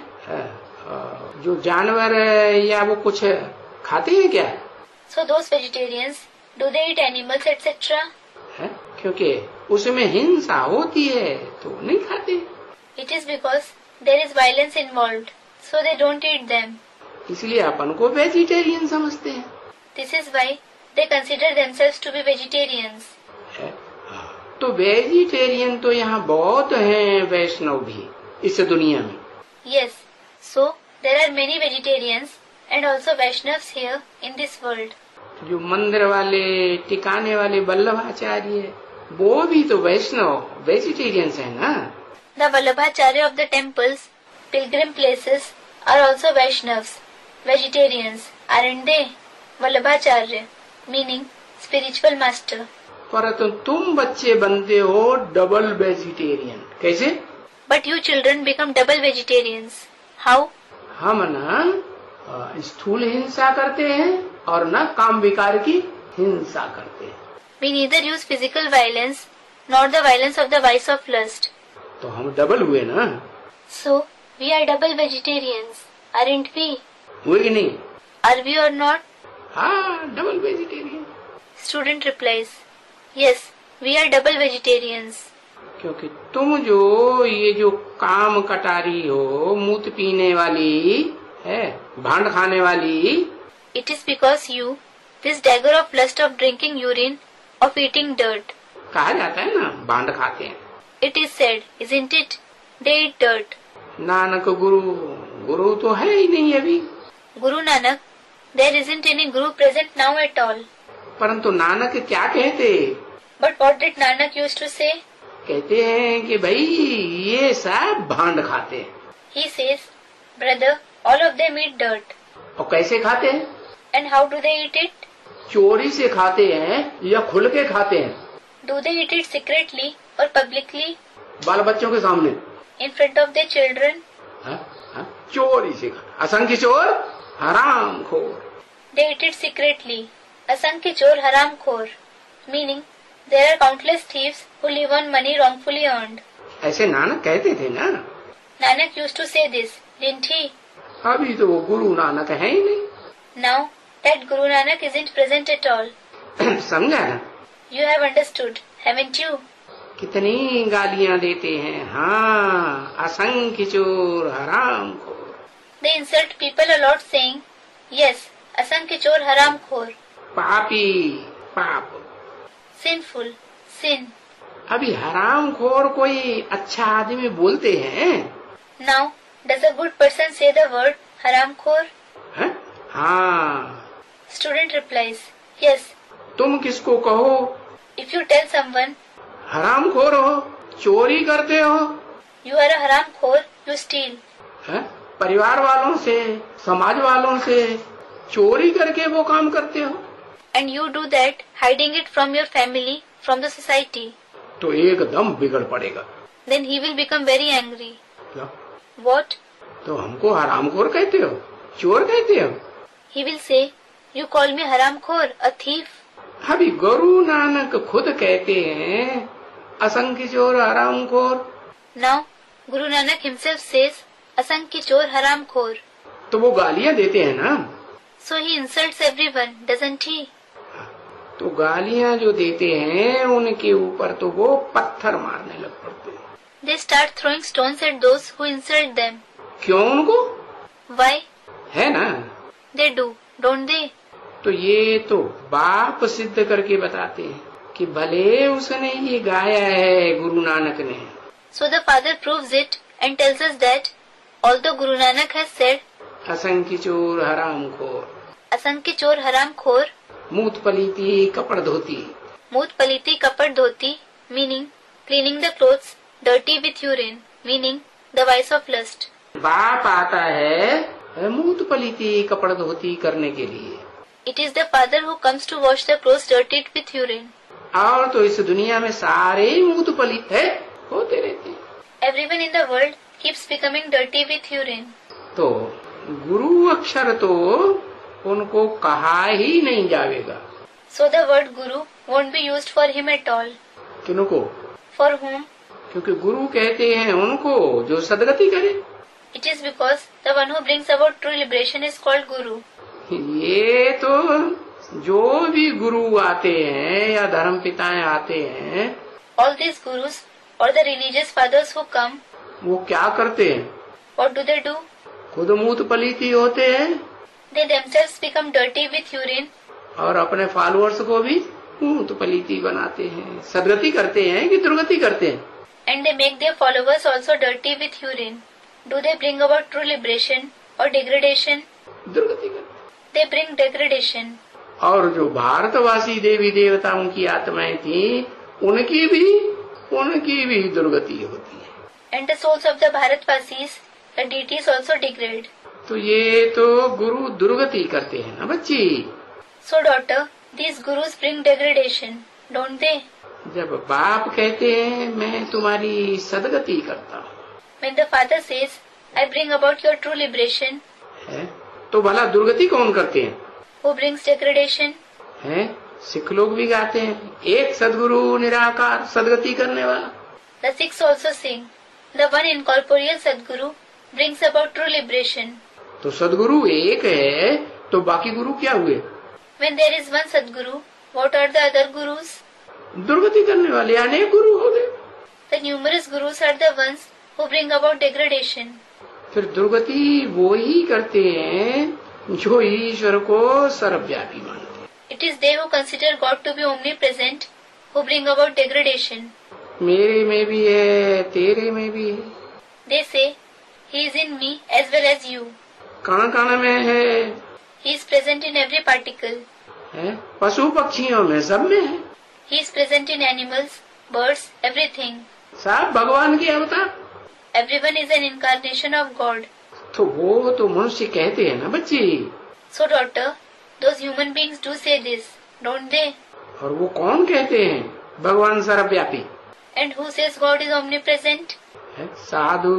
Speaker 1: जो जानवर या वो कुछ खाते हैं क्या?
Speaker 2: So those vegetarians, do they eat animals et cetera?
Speaker 1: है? क्योंकि उसमें हिंसा होती है तो नहीं खाते।
Speaker 2: It is because there is violence involved, so they don't eat them.
Speaker 1: इसलिए अपन को वेजिटेरियन समझते हैं।
Speaker 2: This is why they consider themselves to be vegetarians.
Speaker 1: है? तो वेजिटेरियन तो यहाँ बहुत हैं, वैष्णव भी इस दुनिया में।
Speaker 2: Yes, so there are many vegetarians and also Vaishnavas here in this world.
Speaker 1: जो मंदिर वाले टिकाने वाले वल्लभाचार्य, वो भी तो वैष्णव वेजिटेरियंस है ना।
Speaker 2: The Vallabhacharya of the temples, pilgrim places are also Vaishnavas, vegetarians, aren't they? Vallabhacharya, meaning spiritual master.
Speaker 1: परंतु तुम बच्चे बनते हो डबल वेजिटेरियन, कैसे?
Speaker 2: But you children become double vegetarians. How?
Speaker 1: हम ना स्थूल हिंसा करते हैं और ना काम विकार की हिंसा करते हैं।
Speaker 2: We neither use physical violence nor the violence of the vice of lust.
Speaker 1: तो हम डबल हुए ना।
Speaker 2: So we are double vegetarians, aren't we?
Speaker 1: हुए कि नहीं?
Speaker 2: Are we or not?
Speaker 1: हाँ, double vegetarian.
Speaker 2: Student replies, yes, we are double vegetarians.
Speaker 1: क्योंकि तुम जो ये जो काम कटारी हो, मूत पीने वाली है, भांड खाने वाली,
Speaker 2: It is because you, this dagger of lust of drinking urine, of eating dirt.
Speaker 1: कहा जाता है ना, भांड खाते हैं।
Speaker 2: It is said, isn't it? They eat dirt.
Speaker 1: Nanak गुरु, गुरु तो है ही नहीं अभी।
Speaker 2: Guru Nanak, there isn't any guru present now at all.
Speaker 1: परंतु नानक क्या कहते?
Speaker 2: But what did Nanak used to say?
Speaker 1: कहते हैं कि भाई ये सब भांड खाते हैं।
Speaker 2: He says, brother, all of them eat dirt.
Speaker 1: और कैसे खाते हैं?
Speaker 2: And how do they eat it?
Speaker 1: चोरी से खाते हैं या खुल के खाते हैं?
Speaker 2: Do they eat it secretly or publicly?
Speaker 1: बाल बच्चों के सामने?
Speaker 2: In front of their children?
Speaker 1: हा? हा? चोरी से खा, असंख्य चोर हराम खोर।
Speaker 2: They eat it secretly. Asankhi chor haram khor. Meaning, there are countless thieves who live on money wrongfully earned.
Speaker 1: ऐसे नानक कहते थे ना।
Speaker 2: Nanak used to say this, didn't he?
Speaker 1: अभी तो वो गुरु नानक है ही नहीं।
Speaker 2: Now, that Guru Nanak isn't present at all.
Speaker 1: समझा ना?
Speaker 2: You have understood, haven't you?
Speaker 1: कितनी गालियां देते हैं। हाँ, असंख्य चोर हराम खोर।
Speaker 2: They insult people a lot saying, yes, Asankhi chor haram khor.
Speaker 1: पापी, पाप।
Speaker 2: Sinful, sin.
Speaker 1: अभी हराम खोर कोई अच्छा आदमी बोलते हैं?
Speaker 2: Now, does a good person say the word haram khor?
Speaker 1: है? हाँ।
Speaker 2: Student replies, yes.
Speaker 1: तुम किसको कहो?
Speaker 2: If you tell someone,
Speaker 1: हराम खोर हो, चोरी करते हो,
Speaker 2: you are a haram khor, you steal.
Speaker 1: है? परिवार वालों से, समाज वालों से चोरी करके वो काम करते हो,
Speaker 2: And you do that, hiding it from your family, from the society.
Speaker 1: तो एकदम बिगड़ पड़ेगा।
Speaker 2: Then he will become very angry.
Speaker 1: क्या?
Speaker 2: What?
Speaker 1: तो हमको हरामखोर कहते हो, चोर कहते हो?
Speaker 2: He will say, you call me haram khor, a thief.
Speaker 1: अभी गुरु नानक खुद कहते हैं असंख्य चोर हरामखोर।
Speaker 2: Now, Guru Nanak himself says, Asankhi chor haram khor.
Speaker 1: तो वो गालियां देते हैं ना।
Speaker 2: So he insults everyone, doesn't he?
Speaker 1: तो गालियां जो देते हैं उनके ऊपर तो वो पत्थर मारने लग पड़ते हैं।
Speaker 2: They start throwing stones at those who insult them.
Speaker 1: क्यों उनको?
Speaker 2: Why?
Speaker 1: है ना?
Speaker 2: They do, don't they?
Speaker 1: तो ये तो बाप सिद्ध करके बताते हैं कि भले उसने ये गाया है गुरु नानक ने।
Speaker 2: So the father proves it and tells us that although Guru Nanak has said,
Speaker 1: असंख्य चोर हरामखोर,
Speaker 2: Asankhi chor haram khor,
Speaker 1: मूत पलीती कपड़ धोती,
Speaker 2: Moot paliti kapad dhoti, meaning cleaning the clothes, dirty with urine, meaning the vice of lust.
Speaker 1: बाप आता है मूत पलीती कपड़ धोती करने के लिए।
Speaker 2: It is the father who comes to wash the clothes dirtied with urine.
Speaker 1: और तो इस दुनिया में सारे मूत पलित है होते रहते हैं।
Speaker 2: Everyone in the world keeps becoming dirty with urine.
Speaker 1: तो गुरु अक्षर तो उनको कहा ही नहीं जाएगा।
Speaker 2: So the word Guru won't be used for him at all.
Speaker 1: किनको?
Speaker 2: For whom?
Speaker 1: क्योंकि गुरु कहते हैं उनको जो सदगति करे।
Speaker 2: It is because the one who brings about true liberation is called Guru.
Speaker 1: ये तो जो भी गुरु आते हैं या धर्म पिताएं आते हैं,
Speaker 2: All these gurus or the religious fathers who come,
Speaker 1: वो क्या करते हैं?
Speaker 2: what do they do?
Speaker 1: खुद मूत पलीती होते हैं
Speaker 2: They themselves become dirty with urine
Speaker 1: और अपने फॉलोअर्स को भी मूत पलीती बनाते हैं। सदगति करते हैं कि दुर्गति करते हैं?
Speaker 2: and they make their followers also dirty with urine. Do they bring about true liberation or degradation?
Speaker 1: दुर्गति करते हैं।
Speaker 2: They bring degradation.
Speaker 1: और जो भारतवासी देवी देवताओं की आत्माएं थी, उनकी भी उनकी भी दुर्गति होती है।
Speaker 2: And the souls of the Bharatvasis, the deities also degrade.
Speaker 1: तो ये तो गुरु दुर्गति करते हैं ना बच्ची।
Speaker 2: So daughter, these gurus bring degradation, don't they?
Speaker 1: जब बाप कहते हैं मैं तुम्हारी सदगति करता हूँ,
Speaker 2: When the father says, I bring about your true liberation,
Speaker 1: है तो भला दुर्गति कौन करते हैं?
Speaker 2: who brings degradation?
Speaker 1: है सिख लोग भी गाते हैं, एक सदगुरु निराकार सदगति करने वाला।
Speaker 2: The Sikhs also sing, the one incorporeal Sadguru brings about true liberation.
Speaker 1: तो सदगुरु एक है, तो बाकी गुरु क्या हुए?
Speaker 2: When there is one Sadguru, what are the other gurus?
Speaker 1: दुर्गति करने वाले अनेक गुरु हो गए।
Speaker 2: The numerous gurus are the ones who bring about degradation.
Speaker 1: फिर दुर्गति वो ही करते हैं जो ईश्वर को सर्वव्यापी मानते हैं।
Speaker 2: It is they who consider God to be omnipresent who bring about degradation.
Speaker 1: मेरे में भी है, तेरे में भी है।
Speaker 2: They say, He is in me as well as you.
Speaker 1: कण कण में है,
Speaker 2: He is present in every particle.
Speaker 1: है? पशु पक्षियों में, सब में है।
Speaker 2: He is present in animals, birds, everything.
Speaker 1: सब भगवान के अवतार।
Speaker 2: Everyone is an incarnation of God.
Speaker 1: तो वो तो मनुष्य कहते हैं ना बच्ची।
Speaker 2: So daughter, those human beings do say this, don't they?
Speaker 1: और वो कौन कहते हैं भगवान सर्वव्यापी?
Speaker 2: And who says God is omnipresent?
Speaker 1: है? साधु,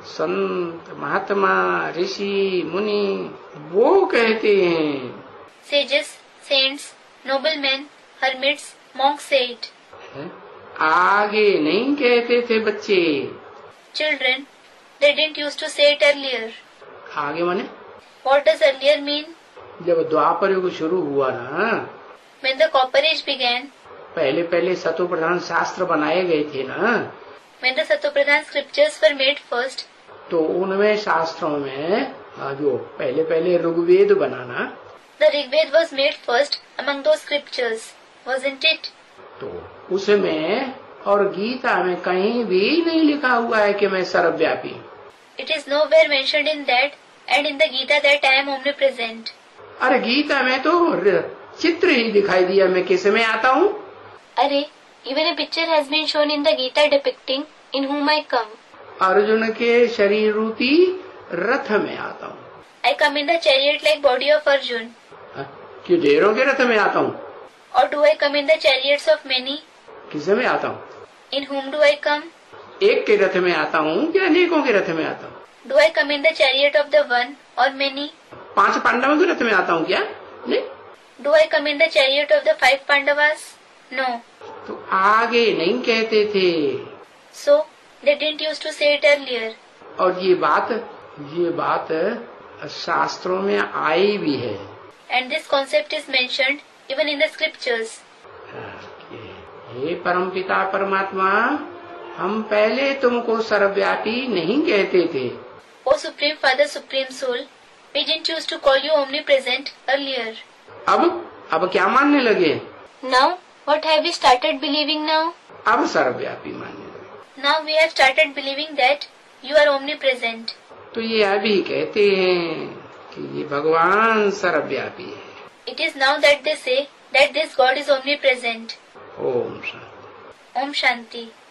Speaker 1: संत, महात्मा, ऋषि, मुनि, वो कहते हैं।
Speaker 2: Sages, saints, noblemen, hermits, monks say it.
Speaker 1: है? आगे नहीं कहते थे बच्चे।
Speaker 2: Children, they didn't used to say it earlier.
Speaker 1: आगे माने?
Speaker 2: What does earlier mean?
Speaker 1: जब द्वापर युग शुरू हुआ ना,
Speaker 2: When the Copper Age began,
Speaker 1: पहले पहले सतो प्रधान शास्त्र बनाए गए थे ना,
Speaker 2: when the Satopradhan scriptures were made first,
Speaker 1: तो उनमें शास्त्रों में जो पहले पहले ऋग्वेद बनाना,
Speaker 2: the Rigved was made first among those scriptures, wasn't it?
Speaker 1: तो उसमें और गीता में कहीं भी नहीं लिखा हुआ है कि मैं सर्वव्यापी।
Speaker 2: It is nowhere mentioned in that and in the Gita that I am omnipresent.
Speaker 1: अरे गीता में तो चित्र ही दिखाई दिया मैं किस में आता हूँ।
Speaker 2: अरे, even a picture has been shown in the Gita depicting in whom I come.
Speaker 1: Arjun के शरीर रूपी रथ में आता हूँ।
Speaker 2: I come in the chariot like body of Arjun.
Speaker 1: कि ढेरों के रथ में आता हूँ?
Speaker 2: Or do I come in the chariots of many?
Speaker 1: किस में आता हूँ?
Speaker 2: In whom do I come?
Speaker 1: एक के रथ में आता हूँ कि अनेकों के रथ में आता हूँ?
Speaker 2: Do I come in the chariot of the one or many?
Speaker 1: पांच पांडवों के रथ में आता हूँ क्या? नहीं।
Speaker 2: Do I come in the chariot of the five Pandavas? No.
Speaker 1: तो आगे नहीं कहते थे।
Speaker 2: So they didn't used to say it earlier.
Speaker 1: और ये बात ये बात शास्त्रों में आई भी है।
Speaker 2: And this concept is mentioned even in the scriptures.
Speaker 1: हे परमपिता परमात्मा, हम पहले तुमको सर्वव्यापी नहीं कहते थे।
Speaker 2: O Supreme Father, Supreme Soul, we didn't used to call you omnipresent earlier.
Speaker 1: अब अब क्या मानने लगे?
Speaker 2: Now, what have we started believing now?
Speaker 1: अब सर्वव्यापी मानने लगे।
Speaker 2: Now we have started believing that you are omnipresent.
Speaker 1: तो ये अभी कहते हैं कि ये भगवान सर्वव्यापी है।
Speaker 2: It is now that they say that this God is omnipresent.
Speaker 1: Om Shanti.
Speaker 2: Om Shanti.